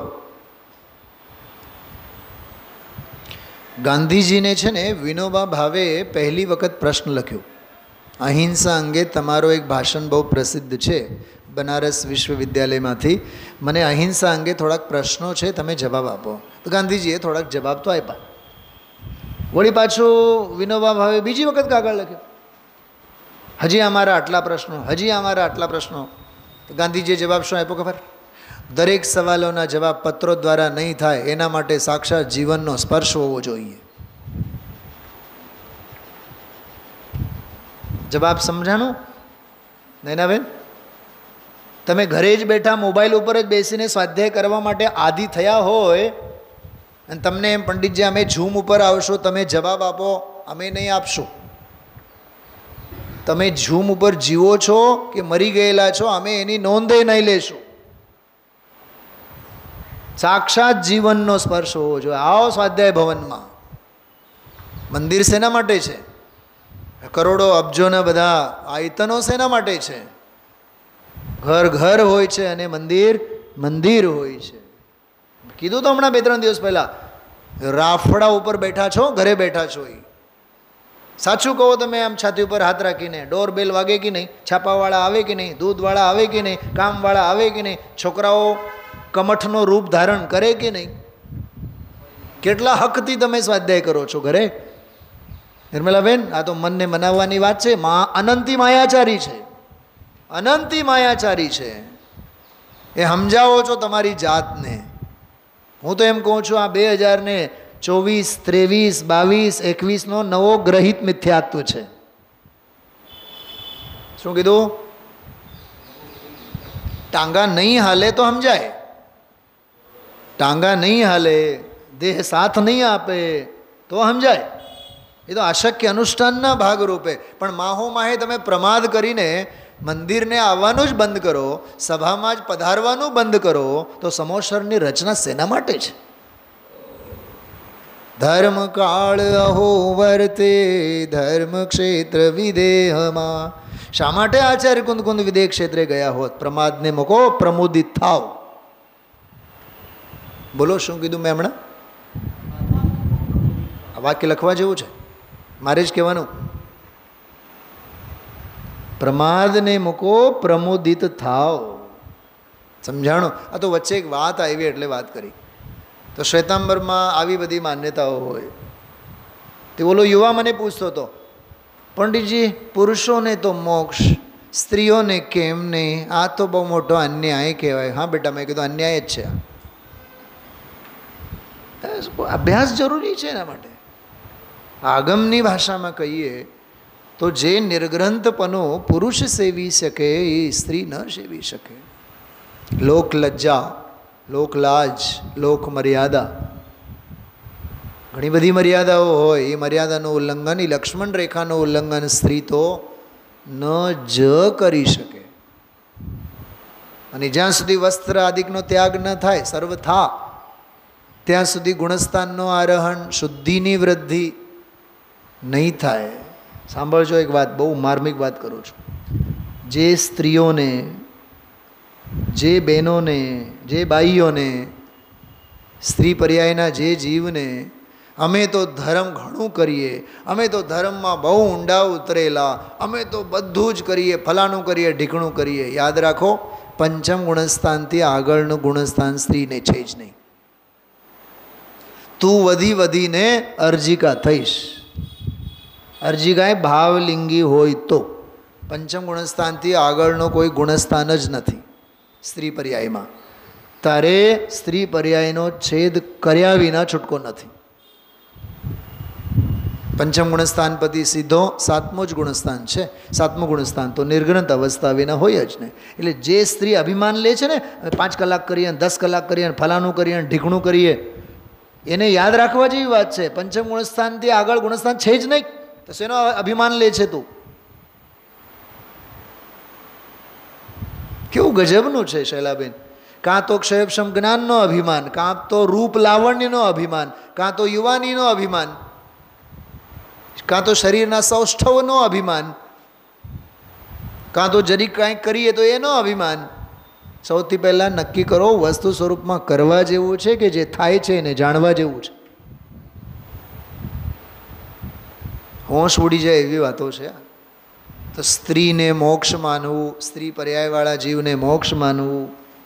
ગાંધીજીને છે ને વિનોબા ભાવે પહેલી વખત પ્રશ્ન લખ્યો. અહિંસા અંગે તમારો એક ભાષણ બહુ પ્રસિદ્ધ છે બનારસ વિશ્વવિદ્યાલયમાંથી. મને અહિંસા અંગે થોડાક પ્રશ્નો છે, તમે જવાબ આપો. તો ગાંધીજીએ થોડાક જવાબ તો આપ્યા. વળી પાછું વિનોબા ભાવે બીજી વખત કાગળ લખ્યો, હજી અમારા આટલા પ્રશ્નો, હજી અમારા આટલા પ્રશ્નો. તો ગાંધીજીએ જવાબ શું આપ્યો ખબર? દરેક સવાલોના જવાબ પત્રો દ્વારા નહીં થાય, એના માટે સાક્ષાત જીવનનો સ્પર્શ હોવો જોઈએ. જવાબ સમજાણું નૈનાબેન? તમે ઘરે જ બેઠા મોબાઈલ ઉપર જ બેસીને સ્વાધ્યાય કરવા માટે આદિ થયા હોય અને તમને એમ પંડિતજી અમે ઝૂમ ઉપર આવશો, તમે જવાબ આપો, અમે નહીં આપશું. તમે ઝૂમ ઉપર જીવો છો કે મરી ગયેલા છો, અમે એની નોંધે નહીં લેશું. સાક્ષાત જીવનનો સ્પર્શ હોવો જોઈએ. આવો સ્વાધ્યાય ભવનમાં. મંદિર શેના માટે છે? કરોડો અબજોના બધા આયતનો શેના માટે છે? ઘર ઘર હોય છે અને મંદિર મંદિર હોય છે. કીધું તો હમણાં 2-3 દિવસ પહેલાં, રાફડા ઉપર બેઠા છો, ઘરે બેઠા છો. એ સાચું કહો તમે આમ છાતી ઉપર હાથ રાખીને, ડોરબેલ વાગે કે નહીં, છાપાવાળા આવે કે નહીં, દૂધવાળા આવે કે નહીં, કામવાળા આવે કે નહીં, છોકરાઓ કમઠનો રૂપ ધારણ કરે કે નહીં, કેટલા હકથી તમે સ્વાધ્યાય કરો છો ઘરે? નિર્મલાબેન, આ તો મનને મનાવવાની વાત છે. અનંતી માયાચારી છે, અનંતી માયાચારી છે. એ સમજાવો છો તમારી જાતને. હું તો એમ કહું છું, આ 2024, 23, 22, 21નો નવો ગ્રહિત મિથ્યાત્વ છે. શું કીધું? ટાંગા નહીં હાલે તો સમજાય, ટાંગા નહીં હાલે, દેહ સાથ નહીં આપે તો સમજાય. એ તો અશક્ય અનુષ્ઠાનના ભાગરૂપે. પણ માહો માહે તમે પ્રમાદ કરીને મંદિરને આવવાનું જ બંધ કરો, સભામાં જ પધારવાનું બંધ કરો, તો સમોસરની રચના શેના માટે છે? ધર્મ કાળ અહો વર્તે ધર્મ ક્ષેત્ર વિદેહમાં. શા માટે આચાર્ય કુંદ કુંદ વિદેહ ક્ષેત્રે ગયા હોત? પ્રમાદને મૂકો, પ્રમોદિત થાવ. બોલો શું કીધું મેં હમણાં? આ વાક્ય લખવા જેવું છે, મારે જ કહેવાનું. પ્રમાદને મૂકો, પ્રમોદિત થાવ. સમજાણો? આ તો વચ્ચે એક વાત આવી એટલે વાત કરી. તો શ્વેતાંબરમાં આવી બધી માન્યતાઓ હોય. તે બોલો યુવા મને પૂછતો હતો, પંડિતજી પુરુષોને તો મોક્ષ, સ્ત્રીઓને કેમ નહીં? આ તો બહુ મોટો અન્યાય કહેવાય. હા બેટા, મેં કીધું અન્યાય જ છે. અભ્યાસ જરૂરી છે એના માટે. આગમની ભાષામાં કહીએ તો જે નિર્ગ્રંથપનો પુરુષ સેવી શકે એ સ્ત્રી ન સેવી શકે. લોક લજ્જા, લોક લાજ, લોક મર્યાદા, ઘણી બધી મર્યાદાઓ હોય. એ મર્યાદાનું ઉલ્લંઘન, એ લક્ષ્મણ રેખાનું ઉલ્લંઘન સ્ત્રી તો ન જ કરી શકે. અને જ્યાં સુધી વસ્ત્ર આદિકનો ત્યાગ ન થાય, સર્વથા, ત્યાં સુધી ગુણસ્થાનનો આરોહણ, શુદ્ધિની વૃદ્ધિ નહીં થાય. સાંભળજો એક વાત, બહુ માર્મિક વાત કરું છું. જે સ્ત્રીઓને, જે બહેનોને, જે બાઈઓને, સ્ત્રી પર્યાયના જે જીવને અમે તો ધર્મ ઘણું કરીએ, અમે તો ધર્મમાં બહુ ઊંડા ઉતરેલા, અમે તો બધું જ કરીએ, ફલાણું કરીએ, ઢીકણું કરીએ. યાદ રાખો, પંચમ ગુણસ્થાનથી આગળનું ગુણસ્થાન સ્ત્રીને છે જ નહીં. તું વધી વધીને અર્જિકા થઈશ. અર્જિકા એ ભાવલિંગી હોય તો, પંચમ ગુણસ્થાનથી આગળનો કોઈ ગુણસ્થાન જ નથી સ્ત્રી પર્યાયમાં. તારે સ્ત્રી પર્યાયનો છેદ કર્યા વિના છૂટકો નથી. પંચમ ગુણસ્થાન પછી સીધો સાતમો જ ગુણસ્થાન છે. સાતમું ગુણસ્થાન તો નિર્ગ્રંથ અવસ્થા વિના હોય જ નહીં. એટલે જે સ્ત્રી અભિમાન લે છે ને, 5 કલાક કરીએ, 10 કલાક કરીએ, ફલાણું કરીએ, ઢીકણું કરીએ, એને યાદ રાખવા જેવી વાત છે. પંચમ ગુણસ્થાનથી આગળ ગુણસ્થાન છે જ નહીં, તો શેનો અભિમાન લે છે તું? કેવું ગજબનું છે શૈલાબેન. કાં તો ક્ષયક્ષમ જ્ઞાનનો અભિમાન, કાં તો રૂપ લાવણ્યનો અભિમાન, કાં તો યુવાનીનો અભિમાન, કાં તો શરીરના સૌષ્ઠવનો અભિમાન, કાં તો જરીક કાંઈક કરીએ તો એનો અભિમાન. સૌથી પહેલાં નક્કી કરો વસ્તુ સ્વરૂપમાં કરવા જેવું છે કે જે થાય છે એને જાણવા જેવું છે. હોશ ઉડી જાય એવી વાતો છે. તો સ્ત્રીને મોક્ષ માનવું, સ્ત્રી પર્યાયવાળા જીવને મોક્ષ માનવું,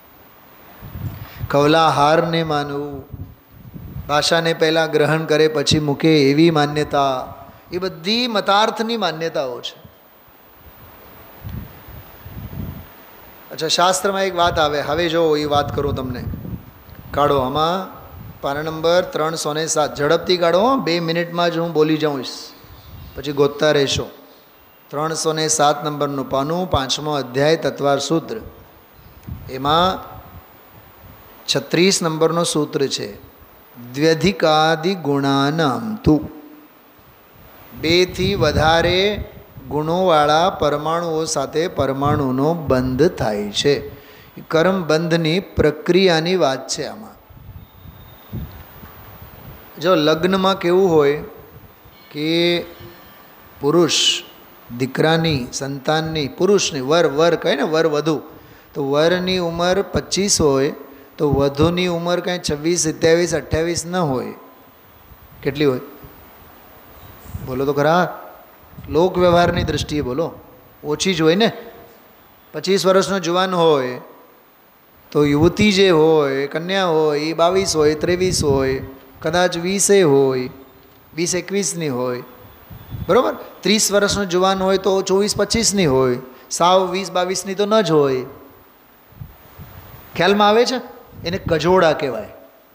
કવલાહારને માનવું, ભાષાને પહેલાં ગ્રહણ કરે પછી મૂકે એવી માન્યતા, એ બધી મતાર્થની માન્યતાઓ છે. અચ્છા, શાસ્ત્રમાં એક વાત આવે, હવે જો એ વાત કરું તમને. કાઢો આમાં પાના નંબર 307. ઝડપથી કાઢો, 2 મિનિટમાં જ હું બોલી જાઉં, પછી ગોતતા રહેશો. 307 નંબરનું પાનું, 5મો અધ્યાય તત્વાર સૂત્ર. એમાં 36 નંબરનો સૂત્ર છે. દ્વ્યધિકાદિ ગુણાનામ તુ, 2 થી વધારે ગુણોવાળા પરમાણુઓ સાથે પરમાણુનો બંધ થાય છે. કર્મ બંધની પ્રક્રિયાની વાત છે આમાં. જો લગ્નમાં કેવું હોય કે પુરુષ દીકરાની સંતાનની, પુરુષની વર કહે ને, વર વધુ, તો વરની ઉંમર 25 હોય તો વધુની ઉંમર કાંઈ 26, 27, 28 ન હોય. કેટલી હોય બોલો તો ખરા? લોક વ્યવહારની દૃષ્ટિએ બોલો, ઓછી જ હોય ને. 25 વર્ષનો જુવાન હોય તો યુવતી જે હોય, કન્યા હોય, એ 22 હોય, 23 હોય, કદાચ 20 હોય, 20-21ની હોય, બરાબર. 30 વર્ષનો જુવાન હોય તો 24-25ની હોય, સાવ 20-22ની તો ન જ હોય. ખ્યાલમાં આવે છે? એને કજોડા કહેવાય.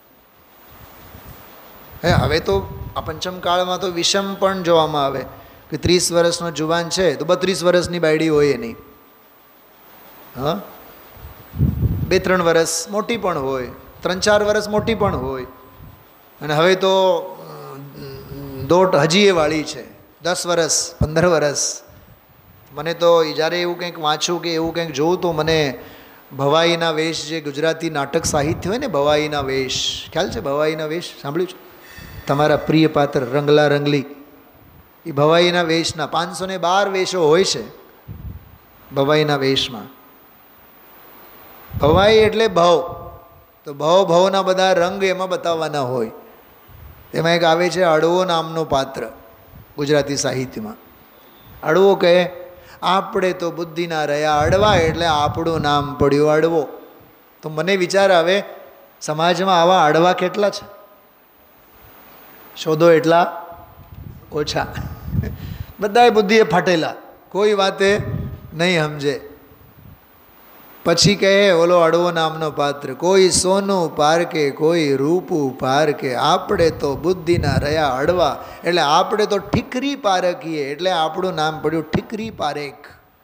હવે તો આ પંચમ કાળમાં તો વિષમ પણ જોવામાં આવે કે 30 વર્ષનો જુવાન છે તો 32 વર્ષની બાયડી હોય એની. હા, 2-3 વર્ષ મોટી પણ હોય, 3-4 વર્ષ મોટી પણ હોય. અને હવે તો દોટ હજી એ વાળી છે, 10 વર્ષ, 15 વર્ષ. મને તો જ્યારે એવું કંઈક વાંચું કે એવું કંઈક જોઉં તો મને ભવાઈના વેશ, જે ગુજરાતી નાટક સાહિત્ય હોય ને, ભવાઈના વેશ, ખ્યાલ છે? ભવાઈના વેશ સાંભળ્યું છે? તમારા પ્રિય પાત્ર રંગલા રંગલી, એ ભવાઈના વેશના 512 વેશો હોય છે ભવાઈના વેશમાં. ભવાઈ એટલે ભવ, તો ભવના બધા રંગ એમાં બતાવવાના હોય. એમાં એક આવે છે અડવો નામનો પાત્ર ગુજરાતી સાહિત્યમાં. અડવો કહે, આપણે તો બુદ્ધિના રહ્યા અડવા, એટલે આપણું નામ પડ્યું અડવો. તો મને વિચાર આવે, સમાજમાં આવા અડવા કેટલા છે? શોધો એટલા ઓછા. બધાએ બુદ્ધિએ ફાટેલા, કોઈ વાતે નહીં સમજે. પછી કહે ઓલો અડવો નામનો પાત્ર, કોઈ સોનું પારકે, કોઈ રૂપું પારકે, આપણે તો બુદ્ધિના રહ્યા અડવા, એટલે આપણે તો ઠીકરી પારકીએ, એટલે આપણું નામ પડ્યું ઠીકરી પારેખ.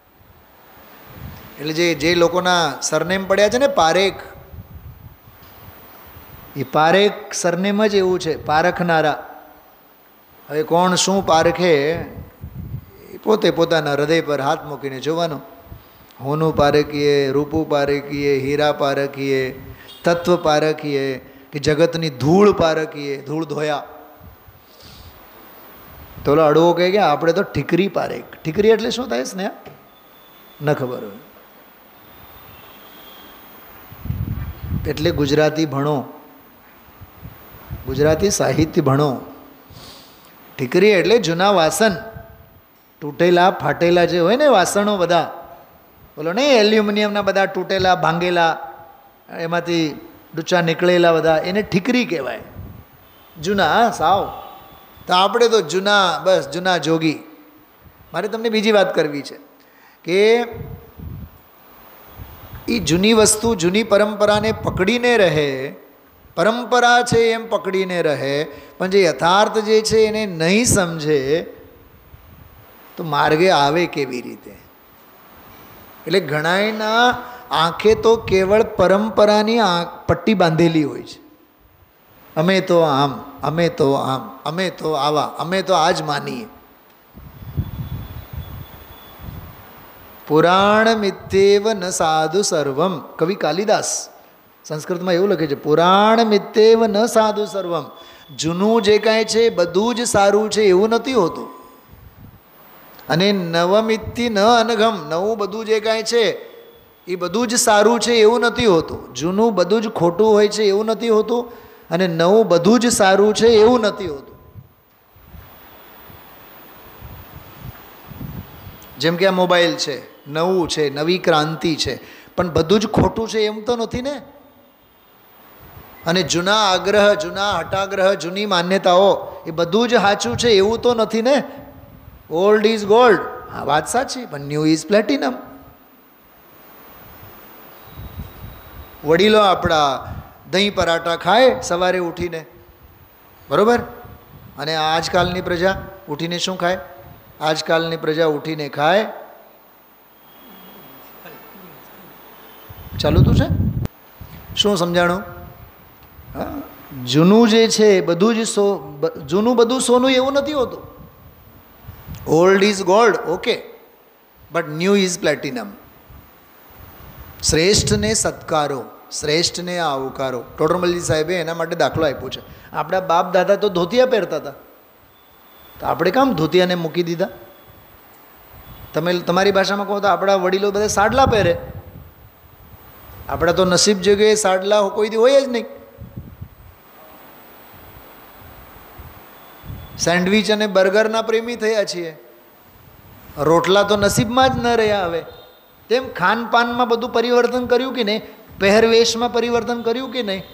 એટલે જે લોકોના સરનેમ પડ્યા છે ને પારેખ, એ પારેખ સરનેમ જ એવું છે, પારખનારા. હવે કોણ શું પારખે એ પોતે પોતાના હૃદય પર હાથ મૂકીને જોવાનો. હોનું પારખીએ, રૂપું પારખીએ, હીરા પારખીએ, તત્વ પારખીએ, કે જગતની ધૂળ પારખીએ, ધૂળ ધોયા. તો ઓલો અડવો કહે કે આપણે તો ઠીકરી પારેખ. ઠીકરી એટલે શું થાય સ્નેહ? ન ખબર હોય. એટલે ગુજરાતી ભણો, ગુજરાતી સાહિત્ય ભણો. ઠીકરી એટલે જૂના વાસણ, તૂટેલા ફાટેલા જે હોય ને વાસણો બધા, બોલો ને એલ્યુમિનિયમના બધા તૂટેલા ભાંગેલા, એમાંથી ડૂચા નીકળેલા બધા, એને ઠીકરી કહેવાય. જૂના સાવ. તો આપણે તો જૂના, બસ જૂના જોગી. મારે તમને બીજી વાત કરવી છે કે એ જૂની વસ્તુ, જૂની પરંપરાને પકડીને રહે, પરંપરા છે એમ પકડીને રહે, પણ જે યથાર્થ જે છે એને નહીં સમજે તો માર્ગે આવે કેવી રીતે? એટલે ઘણાયના આંખે તો કેવળ પરંપરાની પટ્ટી બાંધેલી હોય છે. અમે તો આમ, અમે તો આમ, અમે તો આવા, અમે તો આ જ માનીએ. પુરાણ મિત્યેવ ન સાધુ સર્વમ. કવિ કાલિદાસ સંસ્કૃતમાં એવું લખે છે, પુરાણ મિત્યેવ ન સાધુ સર્વમ. જૂનું જે કાંઈ છે બધું જ સારું છે એવું નથી હોતું. અને નવમિત્તિ ન અનઘમ. નવું બધું જે કાંઈ છે એ બધું જ સારું છે એવું નથી હોતું. જૂનું બધું જ ખોટું હોય છે એવું નથી હોતું. અને નવું બધું જ સારું છે એવું નથી હોતું. જેમ કે આ મોબાઈલ છે, નવું છે, નવી ક્રાંતિ છે, પણ બધું જ ખોટું છે એમ તો નથી ને. અને જૂના આગ્રહ, જૂના હટાગ્રહ, જૂની માન્યતાઓ એ બધું જ સાચું છે એવું તો નથી ને. ઓલ્ડ ઇઝ ગોલ્ડ, હા વાત સાચી, પણ ન્યૂ ઇઝ પ્લેટિનમ. વડીલો આપણા દહીં પરાઠા ખાય સવારે ઉઠીને, બરાબર? અને આજકાલની પ્રજા ઉઠીને શું ખાય? આજકાલની પ્રજા ઉઠીને ખાય, ચાલુ તું છે શું સમજાણું? હા, જૂનું જે છે બધું જ જૂનું બધું સોનું એવું નથી હોતું. Old is gold, okay, but new is platinum. શ્રેષ્ઠને સત્કારો, શ્રેષ્ઠને આવકારો. ટોડરમલજી સાહેબે એના માટે દાખલો આપ્યો છે. આપણા બાપ દાદા તો ધોતિયા પહેરતા હતા, તો આપણે કામ ધોતિયાને મૂકી દીધા? તમે તમારી ભાષામાં કહો તો આપણા વડીલો બધા સાડલા પહેરે. આપણા તો નસીબ જગ્યાએ સાડલા કોઈ દી હોય જ નહીં. સેન્ડવિચ અને બર્ગરના પ્રેમી થયા છીએ, રોટલા તો નસીબમાં જ ન રહ્યા. હવે તેમ ખાનપાનમાં બધું પરિવર્તન કર્યું કે નહીં? પહેરવેશમાં પરિવર્તન કર્યું કે નહીં?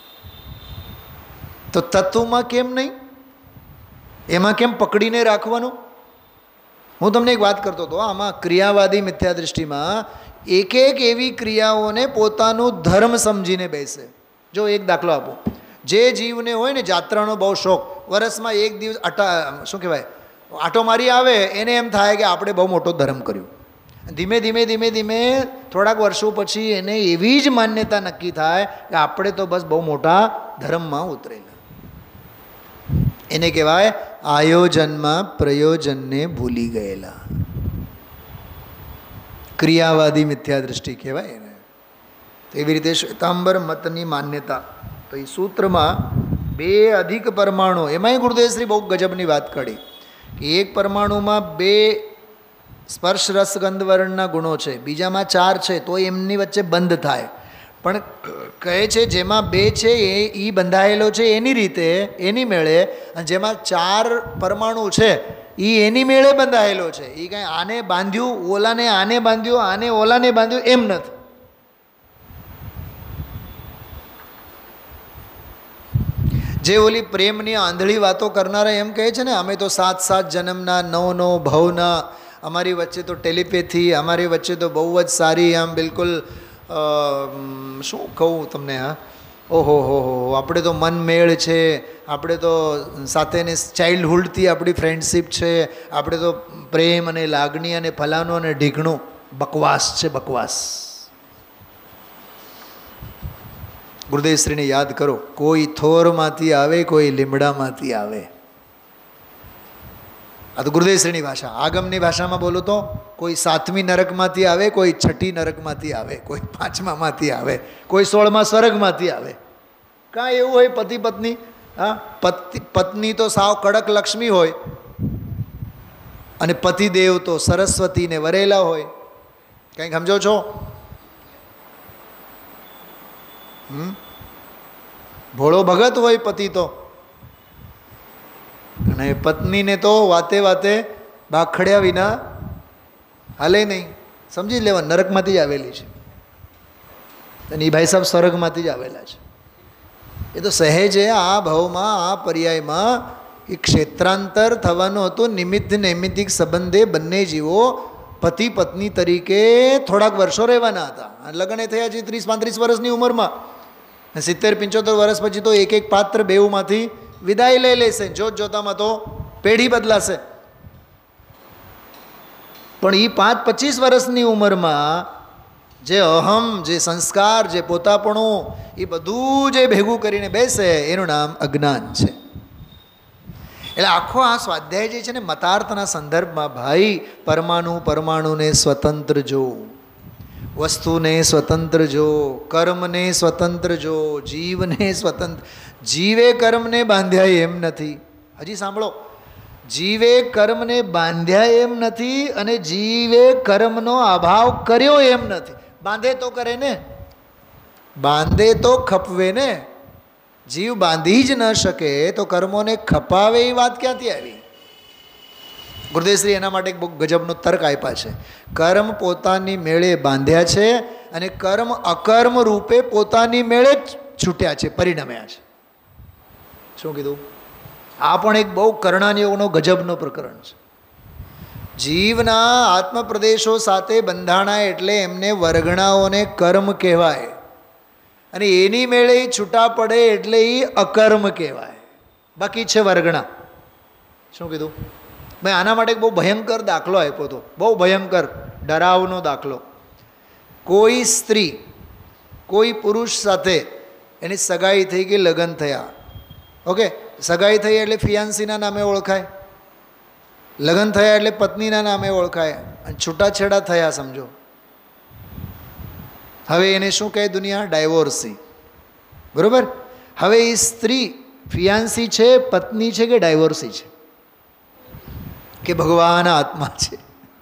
તો તત્વમાં કેમ નહીં? એમાં કેમ પકડીને રાખવાનું? હું તમને એક વાત કરતો હતો, આમાં ક્રિયાવાદી મિથ્યા દૃષ્ટિમાં એક એક એવી ક્રિયાઓને પોતાનું ધર્મ સમજીને બેસે. જો એક દાખલો આપો. જે જીવને હોય ને જાત્રાનો બહુ શોખ, વર્ષમાં એક દિવસ શું કહેવાય આટો મારી આવે, એને એમ થાય કે આપણે બહુ મોટો ધર્મ કર્યો. ધીમે ધીમે ધીમે ધીમે થોડાક વર્ષો પછી એને એવી જ માન્યતા નક્કી થાય કે આપણે તો બસ બહુ મોટા ધર્મમાં ઉતરેલા. એને કહેવાય આયોજનમાં પ્રયોજનને ભૂલી ગયેલા. ક્રિયાવાદી મિથ્યા દૃષ્ટિ કહેવાય એને. તો એવી રીતે શ્વેતાંબર મતની માન્યતા. તો એ સૂત્રમાં 2 અધિક પરમાણુ, એમાંય ગુરુદેવશ્રી બહુ ગજબની વાત કરી કે એક પરમાણુમાં 2 સ્પર્શ રસ ગંધ વર્ણના ગુણો છે, બીજામાં 4 છે, તો એમની વચ્ચે બંધ થાય. પણ કહે છે જેમાં 2 છે એ બંધાયેલો છે એની રીતે, એની મેળે, અને જેમાં 4 પરમાણુ છે એ એની મેળે બંધાયેલો છે. એ કાંઈ આને બાંધ્યું, ઓલાને આને બાંધ્યું, આને ઓલાને બાંધ્યું એમ નથી. જે ઓલી પ્રેમની આંધળી વાતો કરનારા એમ કહે છે ને, અમે તો 7 જન્મના 9 ભવના, અમારી વચ્ચે તો ટેલિપેથી, અમારી વચ્ચે તો બહુ જ સારી આમ બિલકુલ શું કહું તમને, હા ઓહો હો હો, આપણે તો મન મેળ છે, આપણે તો સાથેની ચાઇલ્ડહુડથી આપણી ફ્રેન્ડશીપ છે, આપણે તો પ્રેમ અને લાગણી અને ફલાણું અને ઢીકણું. બકવાસ છે, બકવાસ. ગુરુદેવશ્રીને યાદ કરો, કોઈ થોરમાંથી આવે, કોઈ લીમડામાંથી આવે. આ તો ગુરુદેવશ્રીની ભાષા. આગમની ભાષામાં બોલો તો કોઈ 7મી નરકમાંથી આવે, કોઈ 6ઠી નરકમાંથી આવે, કોઈ 5મામાંથી આવે, કોઈ 16મા સ્વર્ગમાંથી આવે. કાં એવું હોય પતિ પત્ની? હા, પત્ની તો સાવ કડક લક્ષ્મી હોય અને પતિદેવ તો સરસ્વતીને વરેલા હોય. કંઈક સમજો છો? ભોળો ભગત હોય પતિ તો, અને પત્નીને તો વાતે વાતે બાખડ્યા વિના હાલે નહીં. સમજી લેવા નરકમાંથી જ આવેલી છે અને એ ભાઈ સાહેબ સ્વર્ગમાંથી જ આવેલા છે. એ તો સહેજે આ ભાવમાં આ પર્યાયમાં એ ક્ષેત્રાંતર થવાનું હતું. નિમિત્ત નૈમિત્તિક સંબંધે બંને જીવો પતિ પત્ની તરીકે થોડાક વર્ષો રહેવાના હતા. લગ્ન થયા છે 30-35 વર્ષની ઉંમરમાં, 70-75 વર્ષ પછી તો એક એક પાત્ર બેઉમાંથી વિદાય લઈ લેશે. જોત જોતામાં તો પેઢી બદલાશે. પણ એ 5-25 વર્ષની ઉંમરમાં જે અહમ, જે સંસ્કાર, જે પોતાપણું, એ બધું જે ભેગું કરીને બેસે એનું નામ અજ્ઞાન છે. એટલે આખો આ સ્વાધ્યાય જે છે ને મતાર્થના સંદર્ભમાં ભાઈ પરમાણુને સ્વતંત્ર જો, વસ્તુને સ્વતંત્ર જો, કર્મને સ્વતંત્ર જો, જીવને સ્વતંત્ર. જીવે કર્મને બાંધ્યા એમ નથી. હજી સાંભળો, જીવે કર્મને બાંધ્યા એમ નથી અને જીવે કર્મનો અભાવ કર્યો એમ નથી. બાંધે તો કરે ને, બાંધે તો ખપવે ને. જીવ બાંધી જ ન શકે તો કર્મોને ખપાવે એ વાત ક્યાંથી આવી? ગુરુદેવશ્રી એના માટે એક બહુ ગજબનો તર્ક આપ્યા છે. કર્મ પોતાની મેળે બાંધ્યા છે અને કર્મ અકર્મ રૂપે પોતાની મેળે જ છૂટ્યા છે, પરિણમ્યા છે. શું કીધું? આ પણ એક બહુ કર્ણાનિયોગનો ગજબનો પ્રકરણ છે. જીવના આત્મપ્રદેશો સાથે બંધાણા એટલે એમને વર્ગણાઓને કર્મ કહેવાય અને એની મેળે છૂટા પડે એટલે એ અકર્મ કહેવાય. બાકી છે વર્ગણા. શું કીધું? મેં આના માટે એક બહુ ભયંકર દાખલો આપ્યો હતો, બહુ ભયંકર ડરાવનો દાખલો. કોઈ સ્ત્રી કોઈ પુરુષ સાથે એની સગાઈ થઈ ગઈ, લગ્ન થયા. ઓકે, સગાઈ થઈ એટલે ફિયાન્સીના નામે ઓળખાય, લગ્ન થયા એટલે પત્નીના નામે ઓળખાય અને છૂટાછેડા થયા સમજો. હવે એને શું કહે દુનિયા? ડાયવોર્સી. બરાબર? હવે એ સ્ત્રી ફિયાન્સી છે, પત્ની છે કે ડાયવોર્સી છે કે ભગવાન આત્મા છે?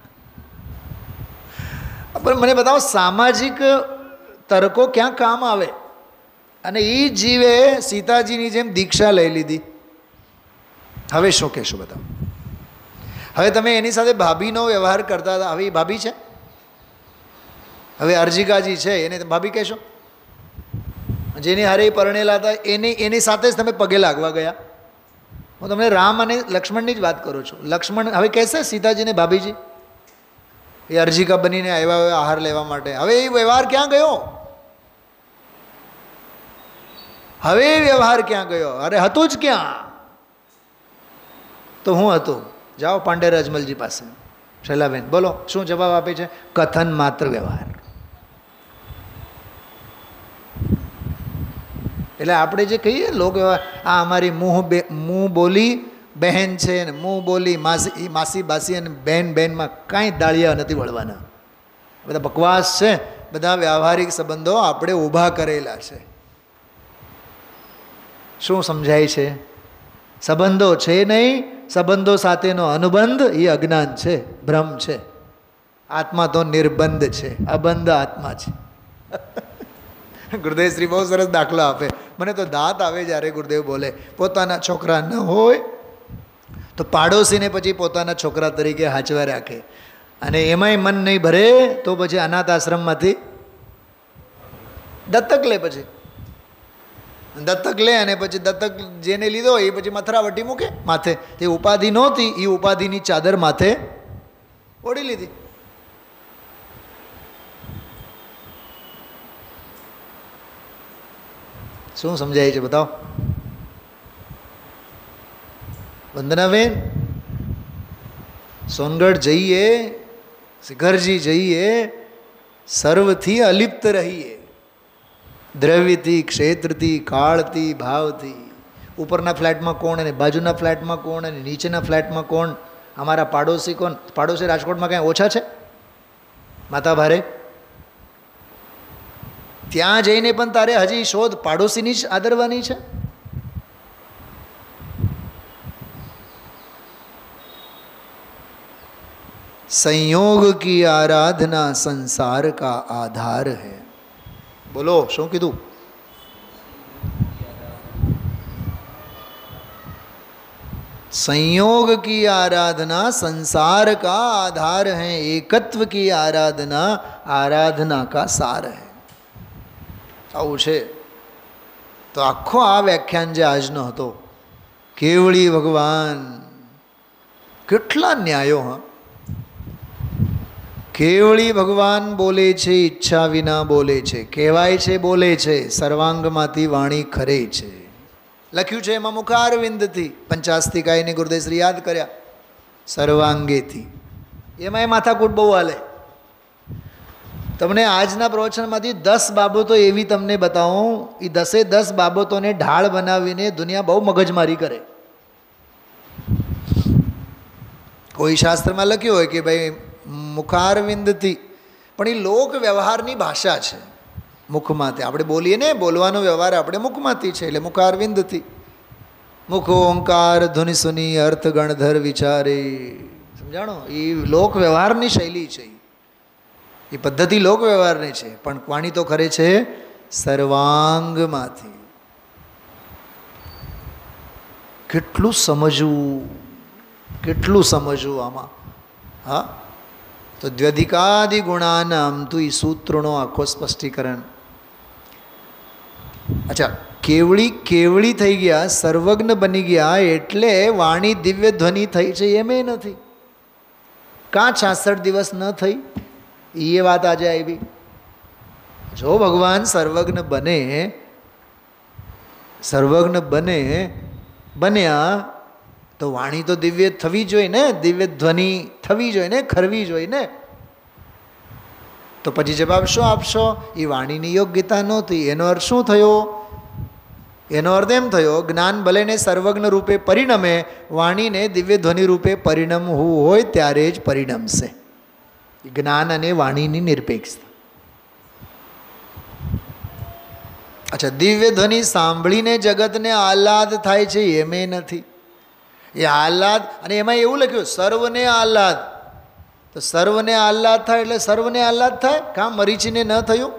પણ મને બતાવો સામાજિક તર્કો ક્યાં કામ આવે? અને એ જીવે સીતાજીની જેમ દીક્ષા લઈ લીધી. હવે શું કહેશો બતાવો? હવે તમે એની સાથે ભાભીનો વ્યવહાર કરતા હતા, હવે એ ભાભી છે? હવે અર્જિકાજી છે એને ભાભી કહેશો? જેની હારે પરણેલા હતા એની સાથે જ તમે પગે લાગવા ગયા. હું તમને રામ અને લક્ષ્મણની જ વાત કરું છું. લક્ષ્મણ હવે કહેશે સીતાજીને ભાભીજી? એ અર્જિકા બનીને આવ્યા હોય આહાર લેવા માટે. હવે એ વ્યવહાર ક્યાં ગયો? હવે એ વ્યવહાર ક્યાં ગયો? અરે હતું જ ક્યાં? તો હું હતું. જાઓ પાંડે અજમલજી પાસે. શૈલાબેન બોલો શું જવાબ આપે છે? કથન માત્ર વ્યવહાર. એટલે આપણે જે કહીએ લોક વ્યવહાર, આ અમારી મું બોલી બહેન છે ને મું બોલી માસી બાસી અને બેનમાં કાંઈ દાળિયા નથી વળવાના. બધા બકવાસ છે. બધા વ્યવહારિક સંબંધો આપણે ઊભા કરેલા છે. શું સમજાય છે? સંબંધો છે નહીં, સંબંધો સાથેનો અનુબંધ એ અજ્ઞાન છે, ભ્રમ છે. આત્મા તો નિર્બંધ છે, અબંધ આત્મા છે. ગુરુદેવશ્રી બહુ સરસ દાખલો આપે. મને તો દાંત આવે જ્યારે ગુરુદેવ બોલે પોતાના છોકરા ન હોય તો પાડોશીને પછી પોતાના છોકરા તરીકે હાચવા રાખે અને એમાંય મન નહીં ભરે તો પછી અનાથ આશ્રમમાંથી દત્તક લે. પછી દત્તક લે અને પછી દત્તક જેને લીધો એ પછી મથરાવટી મૂકે માથે. તે ઉપાધિ નહોતી, એ ઉપાધિની ચાદર માથે ઓઢી લીધી. શું સમજાય છે બતાવો? વંદનાબેન, સોનગઢ જઈએ, શિખરજી જઈએ, સર્વથી અલિપ્ત રહીએ, દ્રવ્યથી, ક્ષેત્રથી, કાળથી, ભાવથી. ઉપરના ફ્લેટમાં કોણ અને બાજુના ફ્લેટમાં કોણ અને નીચેના ફ્લેટમાં કોણ, અમારા પાડોશી કોણ? પાડોશી રાજકોટમાં કાંઈ ઓછા છે? માતા ભારે ત્યાં જઈને પણ તારે હજી શોધ પાડોશીની જ આદરવાની છે. સંયોગ કી આરાધના સંસાર કા આધાર है. બોલો શું કીધું? संयोग की आराधना संसार का आधार है, एकत्व की आराधना आराधना का सार है. આવું છે. તો આખો આ વ્યાખ્યાન જે આજનો હતો, કેવળી ભગવાન, કેટલા ન્યાયો. હા, કેવળી ભગવાન બોલે છે, ઈચ્છા વિના બોલે છે, કહેવાય છે બોલે છે, સર્વાંગમાંથી વાણી ખરે છે. લખ્યું છે એમાં મુખારવિંદથી, પંચાસ્તિકાયની ગુરુદેવશ્રી યાદ કર્યા, સર્વાંગેથી. એમાં એ માથાકૂટ બહુ હાલે. તમને આજના પ્રવચનમાંથી 10 બાબતો એવી તમને બતાવું, એ 10 બાબતોને ઢાળ બનાવીને દુનિયા બહુ મગજમારી કરે. કોઈ શાસ્ત્રમાં લખ્યું હોય કે ભાઈ મુખારવિંદથી, પણ એ લોક વ્યવહારની ભાષા છે. મુખમાંથી આપણે બોલીએ ને, બોલવાનો વ્યવહાર આપણે મુખમાંથી છે, એટલે મુખારવિંદથી. મુખો ઓંકાર ધુનિ સુની અર્થ ગણધર વિચારે. સમજાણો? એ લોક વ્યવહારની શૈલી છે, એ પદ્ધતિ લોક વ્યવહારની છે, પણ વાણી તો ખરે છે સર્વાંગમાંથી. કેટલું સમજવું, કેટલું સમજવું આમાં. હા, તો દ્વ્યધિકાદિ ગુણાનામ તો એ સૂત્રનો આખો સ્પષ્ટીકરણ. અચ્છા, કેવળી થઈ ગયા, સર્વજ્ઞ બની ગયા, એટલે વાણી દિવ્ય ધ્વનિ થઈ છે એમ નથી. કાં 66 દિવસ ન થઈ? એ વાત આજે આવી. જો ભગવાન સર્વજ્ઞ બન્યા તો વાણી તો દિવ્ય થવી જોઈએ ને, દિવ્ય ધ્વનિ થવી જોઈએ ને, ખરવી જોઈએ ને. તો પછી જવાબ શું આપશો? એ વાણીની યોગ્યતા નહોતી. એનો અર્થ શું થયો? એનો અર્થ એમ થયો, જ્ઞાન ભલેને સર્વજ્ઞ રૂપે પરિણમે, વાણીને દિવ્ય ધ્વનિ રૂપે પરિણમવું હોય ત્યારે જ પરિણમશે. જ્ઞાન અને વાણીની નિરપેક્ષતા. અચ્છા, દિવ્ય ધ્વનિ સાંભળીને જગતને આહલાદ થાય છે એમે નથી. એ આહલાદ, અને એમાં એવું લખ્યું સર્વને આહલાદ. તો સર્વને આહલાદ થાય એટલે સર્વને આહલાદ થાય, કાં મરીચીને ન થયું?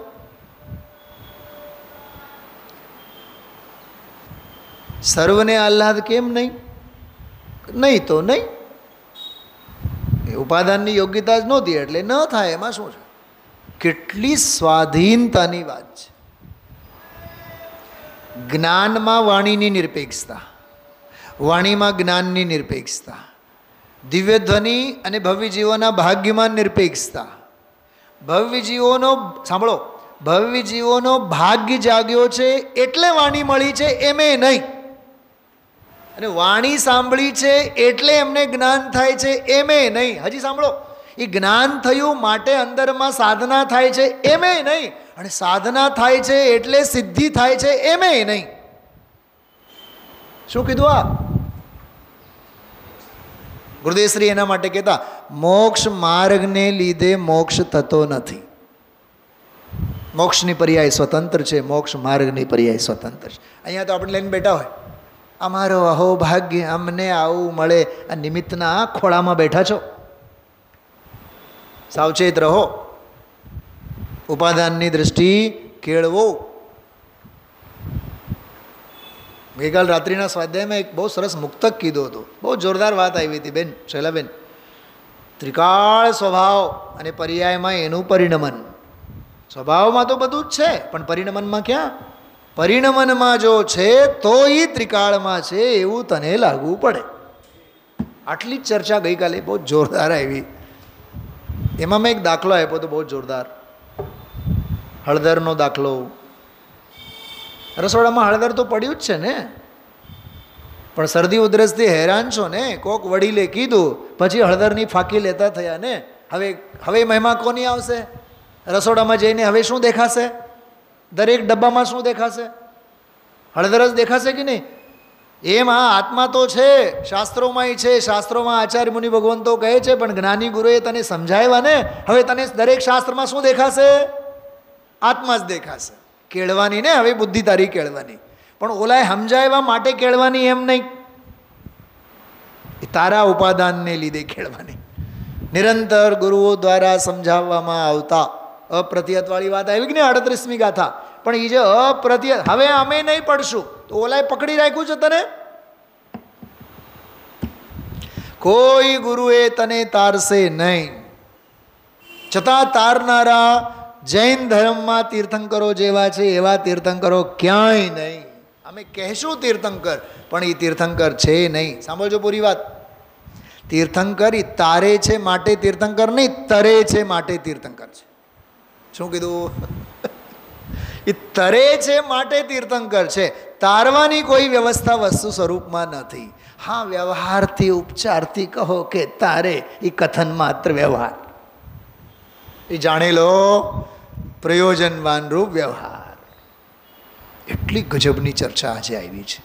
સર્વને આહલાદ કેમ નહીં? નહીં તો નહીં. ઉપાદાનની યોગ્યતા જ નહોતી એટલે ન થાય. એમાં શું છે? કેટલી સ્વાધીનતાની વાત છે. જ્ઞાનમાં વાણીની નિરપેક્ષતા, વાણીમાં જ્ઞાનની નિરપેક્ષતા, દિવ્ય ધ્વનિ અને ભવ્ય જીવોના ભાગ્યમાં નિરપેક્ષતા. ભવ્ય જીવોનો, સાંભળો, ભવ્ય જીવોનો ભાગ્ય જાગ્યો છે એટલે વાણી મળી છે એમે નહીં. અને વાણી સાંભળી છે એટલે એમને જ્ઞાન થાય છે એમે નહીં. હજી સાંભળો, એ જ્ઞાન થયું માટે અંદરમાં સાધના થાય છે એમે નહીં. અને સાધના થાય છે એટલે સિદ્ધિ થાય છે એમે નહીં. શું કીધું આ? ગુરુદેવશ્રી એના માટે કહેતા, મોક્ષ માર્ગને લીધે મોક્ષ થતો નથી. મોક્ષની પર્યાય સ્વતંત્ર છે, મોક્ષ માર્ગની પર્યાય સ્વતંત્ર છે. અહીંયા તો આપણે લઈને બેઠા હોય, અમારો અહો ભાગ્ય, અમને આવું મળે, આ નિમિત્તના ખોળામાં બેઠા છો. સાવચેત રહો. ઉપાદાનની દ્રષ્ટિ કેળવો. ગઈકાલ રાત્રિના સ્વાધ્યાયમાં એક બહુ સરસ મુક્તક કીધો હતો, બહુ જોરદાર વાત આવી હતી બેન શૈલાબેન. ત્રિકાળ સ્વભાવ અને પર્યાયમાં એનું પરિણમન. સ્વભાવમાં તો બધું જ છે, પણ પરિણમનમાં ક્યાં? પરિણમનમાં જો છે તો એ ત્રિકાળમાં છે એવું તને લાગવું પડે. આટલી જ ચર્ચા ગઈકાલે બહુ જોરદાર આવી. એમાં મેં એક દાખલો આપ્યો હતો બહુ જોરદાર, હળદરનો દાખલો. રસોડામાં હળદર તો પડ્યું જ છે ને, પણ શરદી ઉધરસથી હેરાન છો ને, કોક વડીલે કીધું, પછી હળદરની ફાંકી લેતા થયા ને. હવે મહેમા કોની આવશે? રસોડામાં જઈને હવે શું દેખાશે? દરેક ડબ્બામાં શું દેખાશે? હળદર જ દેખાશે કે નહીં? એમ આ આત્મા તો છે, શાસ્ત્રોમાં છે. શાસ્ત્રોમાં આચાર્ય મુનિ ભગવંતો કહે છે, પણ જ્ઞાની ગુરુએ તને સમજાવ્યા ને, હવે તને દરેક શાસ્ત્રમાં શું દેખાશે? આત્મા જ દેખાશે. કેળવાની ને, હવે બુદ્ધિ તારી કેળવાની, પણ ઓલાએ સમજાવ્યા માટે કેળવાની એમ નહીં. તારા ઉપાદાનને લીધે કેળવાની. નિરંતર ગુરુઓ દ્વારા સમજાવવામાં આવતા અપ્રતિહતવાળી વાત આવી કે નહીં, 38મી ગાથા. પણ એ જે અપ્રતિહત, હવે અમે નહીં પડશું, તો ઓલાએ પકડી રાખ્યું છે તને. કોઈ ગુરુએ તને તારશે નહીં. છતાં તારનારા જૈન ધર્મમાં તીર્થંકરો જેવા છે એવા તીર્થંકરો ક્યાંય નહીં. અમે કહેશું તીર્થંકર, પણ એ તીર્થંકર છે નહીં. સાંભળજો પૂરી વાત. તીર્થંકર એ તારે છે માટે તીર્થંકર નહીં, તરે છે માટે તીર્થંકર છે. શું કીધું? એ તરે છે માટે તીર્થંકર છે. તારવાની કોઈ વ્યવસ્થા વસ્તુ સ્વરૂપમાં નથી. હા, વ્યવહારથી ઉપચારથી કહો કે તારે, એ કથન માત્ર વ્યવહાર. એ જાણી લો, પ્રયોજનવાન રૂપ વ્યવહાર. એટલી ગજબની ચર્ચા આજે આવી છે.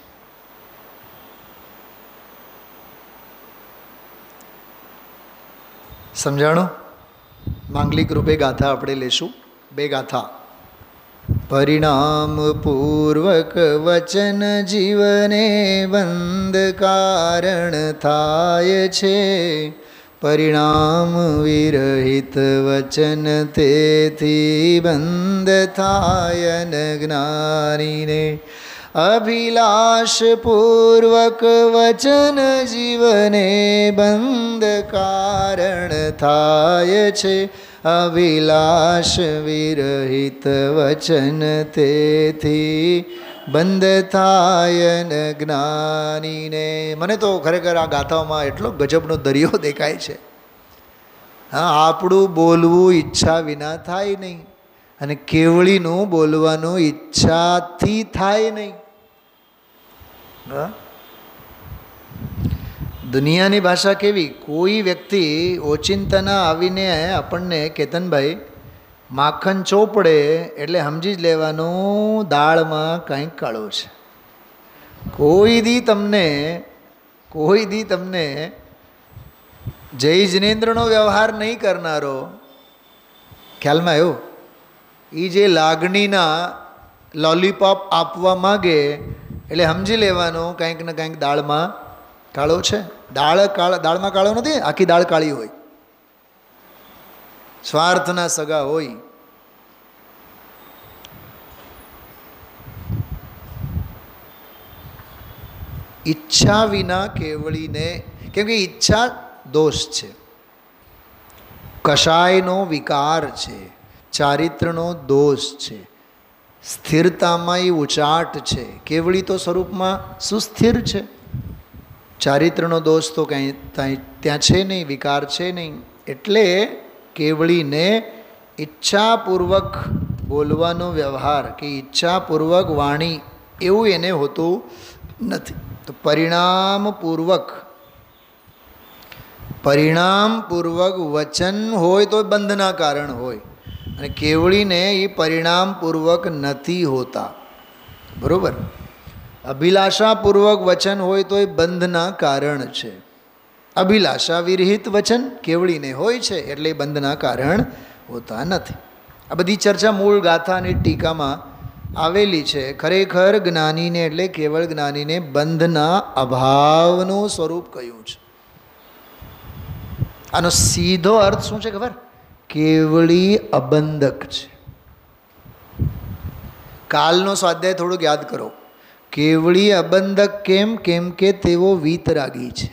સમજાણું? માંગલિક રૂપે ગાથા આપણે લેશું. 2 ગાથા. પરિણામ પૂર્વક વચન જીવને બંધ કારણ થાય છે. પરિણામ વિરહિત વચન તેથી બંધ થાય ન જ્ઞાનીને. અભિલાષ પૂર્વક વચન જીવને બંધ કારણ થાય છે. અભિલાષ વિરહિત વચન તેથી બંધ થાય ન જ્ઞાનીને. મને તો ખરેખર આ ગાથાઓમાં એટલો ગજબનો દરિયો દેખાય છે. હા, આપણું બોલવું ઈચ્છા વિના થાય નહીં, અને કેવળીનું બોલવાનું ઈચ્છાથી થાય નહીં. દુનિયાની ભાષા કેવી? કોઈ વ્યક્તિ ઓચિંતાના આવીને આપણને, કેતનભાઈ માખણ ચોપડે એટલે સમજી જ લેવાનું દાળમાં કંઈક કાળું છે. કોઈ દી તમને જય જિનેન્દ્રનો વ્યવહાર નહીં કરનારો, ખ્યાલમાં આવ્યો? એ જે લાગણીના લોલીપોપ આપવા માગે એટલે સમજી લેવાનું કંઈક ને કંઈક દાળમાં કાળો છે. દાળમાં કાળો નથી, આખી દાળ કાળી હોય. સ્વાર્થના સગા હોય. ઈચ્છા વિના કેવળીને, કેમ કે ઈચ્છા દોષ છે, કષાયનો વિકાર છે, ચારિત્રનો દોષ છે, સ્થિરતામાં એ ઉચાટ છે. કેવળી તો સ્વરૂપમાં સુસ્થિર છે. ચારિત્રનો દોષ તો કંઈ ત્યાં છે નહીં, વિકાર છે નહીં. એટલે કેવળીને ઈચ્છાપૂર્વક બોલવાનો વ્યવહાર કે ઈચ્છાપૂર્વક વાણી એવું એને હોતું નથી. તો પરિણામપૂર્વક વચન હોય તો બંધના કારણ હોય, અને કેવળીને એ પરિણામપૂર્વક નથી હોતા. બરાબર? અભિલાષાપૂર્વક વચન હોય તો એ બંધના કારણ છે. અભિલાષા વિરહિત વચન કેવળીને હોય છે એટલે એ બંધના કારણ હોતા નથી. આ બધી ચર્ચા મૂળ ગાથા અને ટીકામાં આવેલી છે. ખરેખર જ્ઞાનીને એટલે કેવળ જ્ઞાનીને બંધના અભાવનું સ્વરૂપ કહ્યું છે. આનો સીધો અર્થ શું છે ખબર? કેવળી અબંધક છે. કાલનો સ્વાધ્યાય થોડુંક યાદ કરો. કેવળી અબંધક કેમ? કેમ કે તેઓ વીતરાગી છે.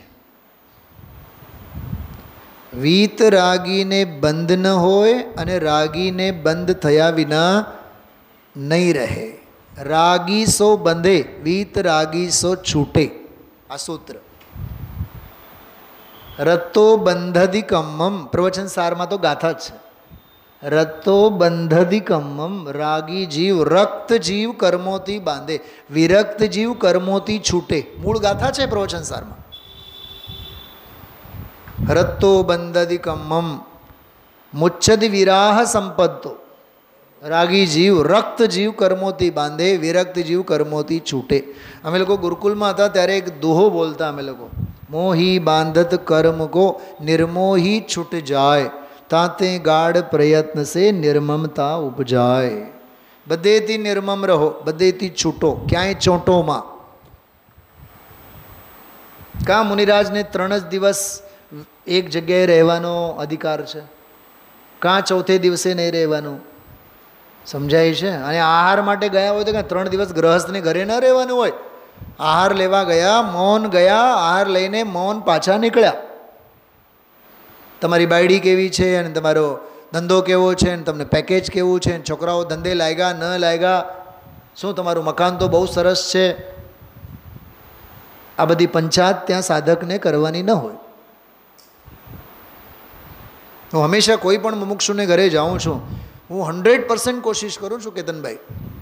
વીતરાગીને બંધ ન હોય અને રાગીને બંધ થયા વિના નહીં રહે. રાગી સો બંધે, વીતરાગી સો છૂટે. આ સૂત્ર. રતો બંધધિકમ્મમ, પ્રવચન સારમાં તો ગાથા જ છે. રતો બંધધિકમ્મમ, રાગી જીવ રક્ત જીવ કર્મોથી બાંધે, વિરક્ત જીવ કર્મોથી છૂટે. મૂળ ગાથા છે પ્રવચન સારમાં. રતો બંધધિકમ્મમ મુચ્છતિ વિરાહ સંપત્તો. રાગી જીવ રક્ત જીવ કર્મોથી બાંધે, વિરક્ત જીવ કર્મોથી છૂટે. અમે લોકો ગુરુકુલમાં હતા ત્યારે એક દોહો બોલતા અમે લોકો. મોહી બાંધત કર્મ કો નિર્મોહી છૂટ જાય, તાતે ગાઢ પ્રયત્ન સે નિર્મમતા ઉપજાય. બધેથી નિર્મમ રહો, બધેથી છૂટો, ક્યાંય ચોંટોમાં. કા મુનિરાજને 3 જ દિવસ એક જગ્યાએ રહેવાનો અધિકાર છે? કાં ચોથે દિવસે નહીં રહેવાનું? સમજાય છે? અને આહાર માટે ગયા હોય તો કાં 3 દિવસ ગ્રહસ્થને ઘરે ન રહેવાનું હોય. આહાર લેવા ગયા, મૌન ગયા, આહાર લઈને મૌન પાછા નીકળ્યા. તમારી બાયડી કેવી છે અને તમારો ધંધો કેવો છે અને તમને પેકેજ કેવું છે, છોકરાઓ ધંધે લાગ્યા ન લાગ્યા, શું તમારું મકાન તો બહુ સરસ છે. આ બધી પંચાયત ત્યાં સાધકને કરવાની ન હોય. હું હંમેશા કોઈ પણ મુમુક્ષુને ઘરે જાઉં છું, હું 100% કોશિશ કરું છું કેતનભાઈ,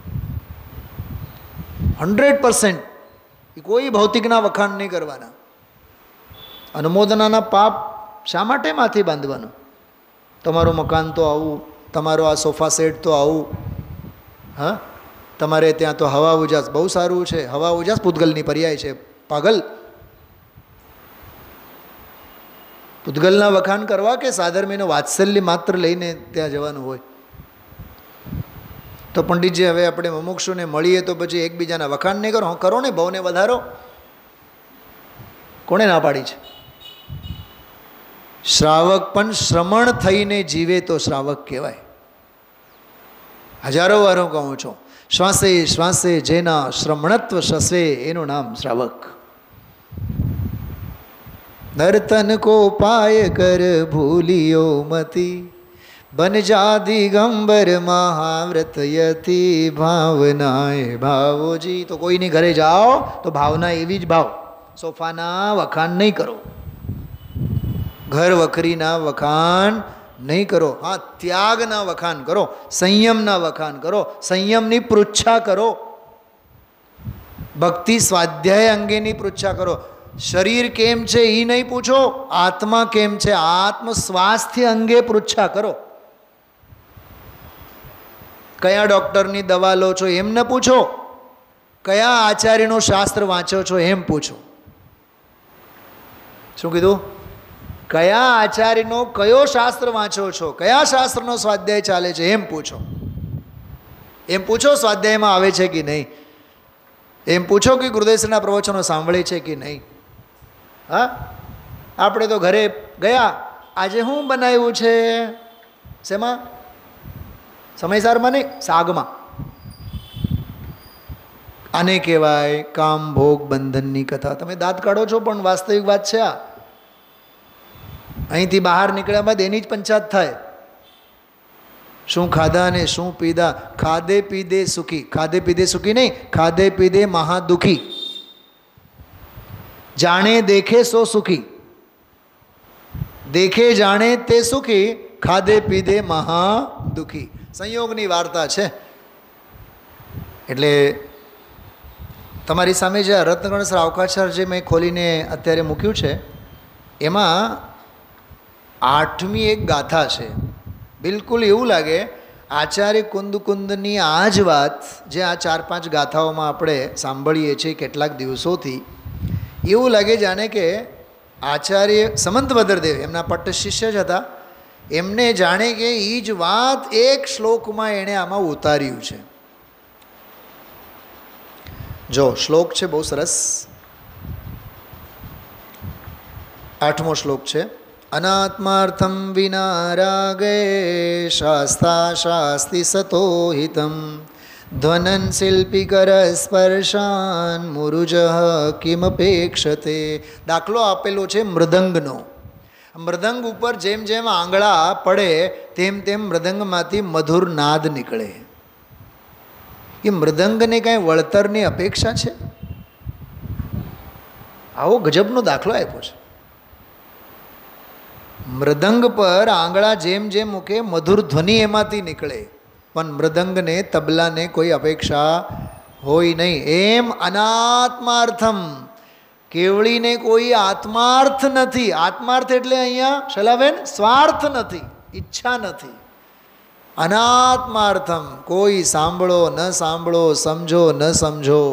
100%. કોઈ ભૌતિકના વખાણ નહીં કરવાના. અનુમોદનાના પાપ શા માટે માથી બાંધવાનું? તમારું મકાન તો આવું, તમારો આ સોફા સેટ તો આવું, હા, તમારે ત્યાં તો હવા ઉજાસ બહુ સારું છે. હવા ઉજાસ પૂતગલની પર્યાય છે, પાગલ. પૂતગલના વખાણ કરવા કે સાધર્મીનો વાત્સલ્ય માત્ર લઈને ત્યાં જવાનું હોય? તો પંડિતજી, હવે આપણે મુમુક્ષુને મળીએ તો પછી એકબીજાના વખાણ નહીં કરો. કરો ને, ભાવને વધારો. કોણે ના પાડી છે? શ્રાવક પણ શ્રમણ થઈને જીવે તો શ્રાવક કહેવાય. હજારો વાર હું કહું છું, શ્વાસે શ્વાસે જેના શ્રમણત્વ શસે એનું નામ શ્રાવક. નર્તન કો પાય કર ભૂલિયો મતી, બન જા દિગંબર મહાવ્રત યતિ ભાવનાએ ભાવોજી. તો કોઈની ઘરે જાઓ તો ભાવના એવી જ ભાવ. સોફાના વખાણ નહીં કરો, ઘર વખરીના વખાણ નહીં કરો. હા, ત્યાગના વખાણ કરો, સંયમના વખાણ કરો, સંયમની પૃચ્છા કરો, ભક્તિ સ્વાધ્યાય અંગેની પૃચ્છા કરો. શરીર કેમ છે એ નહીં પૂછો, આત્મા કેમ છે, આત્મ સ્વાસ્થ્ય અંગે પૃચ્છા કરો. કયા ડૉક્ટરની દવા લો છો એમ ન પૂછો, કયા આચાર્યનું શાસ્ત્ર વાંચો છો એમ પૂછો. શું કીધું? કયા આચાર્યનો કયો શાસ્ત્ર વાંચો છો, કયા શાસ્ત્રનો સ્વાધ્યાય ચાલે છે એમ પૂછો. એમ પૂછો સ્વાધ્યાયમાં આવે છે કે નહીં, એમ પૂછો કે ગુરુદેવના પ્રવચનો સાંભળે છે કે નહીં. હા, આપણે તો ઘરે ગયા, આજે શું બનાવ્યું છે? શેમાં? સમયસારમાં નહીં, શાકમાં. આને કહેવાય કામ ભોગ બંધનની કથા. તમે દાંત કાઢો છો પણ વાસ્તવિક વાત છે આ. અહીંથી બહાર નીકળ્યા બાદ એની જ પંચાયત થાય. શું ખાધા ને શું પીધા? ખાધે પીધે સુખી. ખાધે પીધે સુખી નહીં, ખાધે પીધે મહાદુખી. જાણે દેખે સો સુખી, દેખે જાણે તે સુખી, ખાધે પીધે મહાદુખી. સંયોગની વાર્તા છે. એટલે તમારી સામે જે રત્નગણ શ્રાવકાચાર જે મેં ખોલીને અત્યારે મૂક્યું છે, એમાં 8મી એક ગાથા છે. બિલકુલ એવું લાગે આચાર્ય કુંદની આ જ વાત જે આ 4-5 ગાથાઓમાં આપણે સાંભળીએ છીએ કેટલાક દિવસોથી, એવું લાગે જાણે કે આચાર્ય સમંતભદ્રદેવ એમના પટ્ટ શિષ્ય જ હતા, એમને જાણે કે એ જ વાત એક શ્લોકમાં એણે આમાં ઉતાર્યું છે. જો શ્લોક છે બહુ સરસ, 8મો શ્લોક છે. અનાત્માર્થમ વિના રાગે શાસ્તા શાસ્તિ સતો હિતમ ધ્વનન શિલ્પિકર સ્પર્શાન મુરુજ કિમપેક્ષતે. દાખલો આપેલો છે મૃદંગનો. મૃદંગ ઉપર જેમ જેમ આંગળા પડે તેમ તેમ મૃદંગમાંથી મધુર નાદ નીકળે. એ મૃદંગને કાંઈ વળતરની અપેક્ષા છે? આવો ગજબનો દાખલો આપ્યો છે. મૃદંગ પર આંગળા જેમ જેમ મૂકે મધુર ધ્વનિ એમાંથી નીકળે, પણ મૃદંગને તબલાને કોઈ અપેક્ષા હોય નહીં. એમ અનાત્માર્થમ, કેવળીને કોઈ આત્માર્થ નથી. આત્માર્થ એટલે અહીંયા શલાબેન સ્વાર્થ નથી, ઈચ્છા નથી. અનાત્માર્થમ, કોઈ સાંભળો ન સાંભળો, સમજો ન સમજો,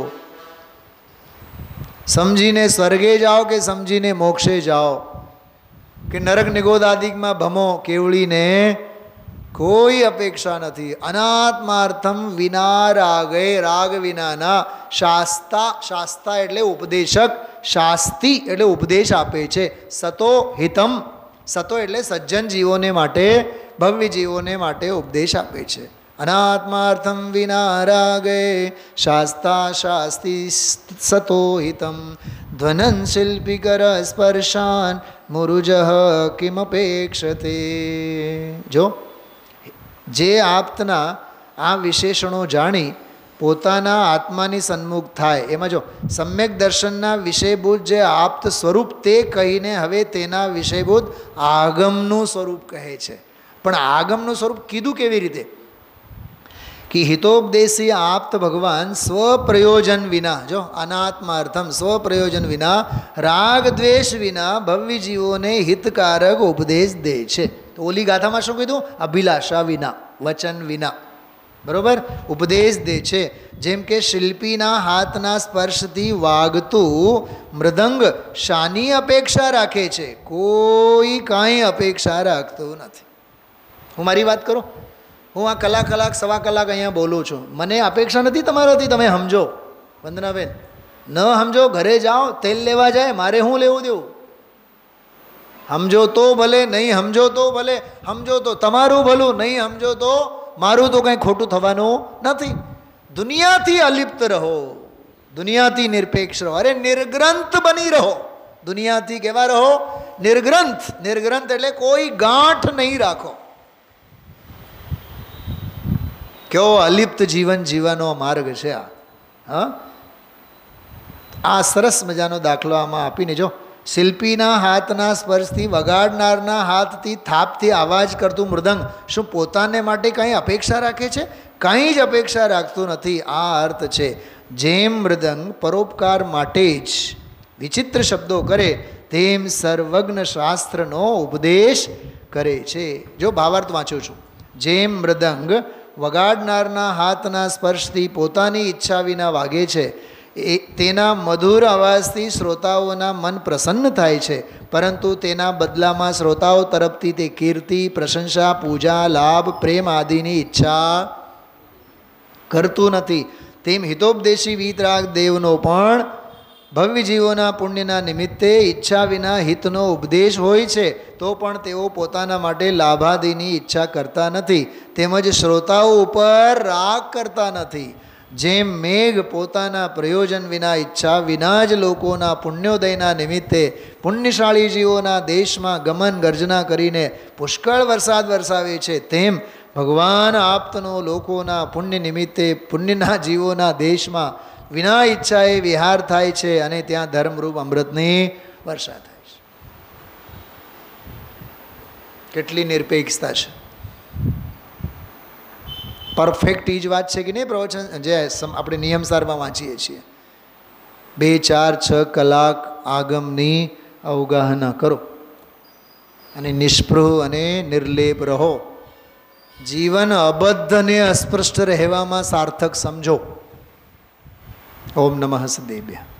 સમજીને સ્વર્ગે જાઓ કે સમજીને મોક્ષે જાઓ કે નરક નિગોદાદિકમાં ભમો, કેવળીને કોઈ અપેક્ષા નથી. અનાત્માર્થમ વિના રાગે, રાગ વિનાના. શાસ્તા, શાસ્તા એટલે ઉપદેશક, શાસ્તિ એટલે ઉપદેશ આપે છે. સતો હિતમ, સતો એટલે સજ્જન જીવોને માટે, ભવ્ય જીવોને માટે ઉપદેશ આપે છે. અનાત્માર્થમ વિના રાગે શાસ્તા શાસ્તિ સતોહિતમ ધ્વનન શિલ્પિકર સ્પર્શાન મુરુજ કિમપેક્ષતે. જો જે આપતના આ વિશેષણો જાણી પોતાના આત્માની સન્મુખ થાય, એમાં જો સમ્યક દર્શનના વિષયભૂત જે આપ્ત સ્વરૂપ તે કહીને હવે તેના વિષયભૂત આગમનું સ્વરૂપ કહે છે. પણ આગમનું સ્વરૂપ કીધું કેવી રીતે? કે હિતોપદેશી આપ્ત ભગવાન સ્વપ્રયોજન વિના, જો અનાત્માર્થમ સ્વપ્રયોજન વિના રાગ દ્વેષ વિના ભવ્ય જીવોને હિતકારક ઉપદેશ દે છે. તો ઓલી ગાથામાં શું કીધું? અભિલાષા વિના, વચન વિના, બરોબર, ઉપદેશ દે છે. જેમ કે શિલ્પીના હાથના સ્પર્શથી વાગતું મૃદંગ શાની અપેક્ષા રાખે છે? કોઈ કાંઈ અપેક્ષા રાખતું નથી. હું મારી વાત કરું, હું આ કલાક સવા કલાક અહીંયા બોલું છું, મને અપેક્ષા નથી તમારાથી, તમે સમજો. વંદનાબેન, ન સમજો ઘરે જાઓ, તેલ લેવા જાય, મારે શું લેવું દેવું? સમજો તો ભલે, નહીં સમજો તો ભલે. સમજો તો તમારું ભલું, નહીં સમજો તો મારું તો કંઈ ખોટું થવાનું નથી. દુનિયાથી અલિપ્ત રહો, દુનિયાથી નિરપેક્ષ રહો. અરે નિર્ગ્રંથ બની રહો. દુનિયાથી કેવા રહો? નિર્ગ્રંથ. નિર્ગ્રંથ એટલે કોઈ ગાંઠ નહીં રાખો. કેવો અલિપ્ત જીવન જીવવાનો માર્ગ છે આ. હા, આ સરસ મજાનો દાખલો આમાં આપીને જો, શિલ્પીના હાથના સ્પર્શથી, વગાડનારના હાથથી, થાપથી અવાજ કરતું મૃદંગ શું પોતાને માટે કંઈ અપેક્ષા રાખે છે? કંઈ જ અપેક્ષા રાખતું નથી. આ અર્થ છે. જેમ મૃદંગ પરોપકાર માટે જ વિચિત્ર શબ્દો કરે, તેમ સર્વજ્ઞ શાસ્ત્રનો ઉપદેશ કરે છે. જો ભાવાર્થ વાંચું છું. જેમ મૃદંગ વગાડનારના હાથના સ્પર્શથી પોતાની ઈચ્છા વિના વાગે છે, તેના મધુર અવાજથી શ્રોતાઓના મન પ્રસન્ન થાય છે, પરંતુ તેના બદલામાં શ્રોતાઓ તરફથી તે કીર્તિ, પ્રશંસા, પૂજા, લાભ, પ્રેમ આદિની ઈચ્છા કરતું નથી. તેમ હિતોપદેશી વીતરાગ દેવનો પણ ભવ્ય જીવોના પુણ્યના નિમિત્તે ઈચ્છા વિના હિતનો ઉપદેશ હોય છે, તો પણ તેઓ પોતાના માટે લાભાદિની ઈચ્છા કરતા નથી, તેમજ શ્રોતાઓ ઉપર રાગ કરતા નથી. જેમ મેઘ પોતાના પ્રયોજન વિના, ઈચ્છા વિના જ લોકોના પુણ્યોદયના નિમિત્તે પુણ્યશાળી જીવોના દેશમાં ગમન ગર્જના કરીને પુષ્કળ વરસાદ વરસાવે છે, તેમ ભગવાન આપતનો લોકોના પુણ્ય નિમિત્તે પુણ્યના જીવોના દેશમાં વિના ઈચ્છાએ વિહાર થાય છે અને ત્યાં ધર્મરૂપ અમૃતની વર્ષા થાય છે. કેટલી નિરપેક્ષતા છે! પરફેક્ટ એ જ વાત છે કે નહીં? પ્રવચન જે આપણે નિયમસારમાં વાંચીએ છીએ, 2, 4, 6 કલાક આગમની અવગાહના કરો અને નિષ્પૃહ અને નિર્લેપ રહો. જીવન અબદ્ધ અને અસ્પષ્ટ રહેવામાં સાર્થક સમજો. ઓમ નમઃ સદેભ્ય.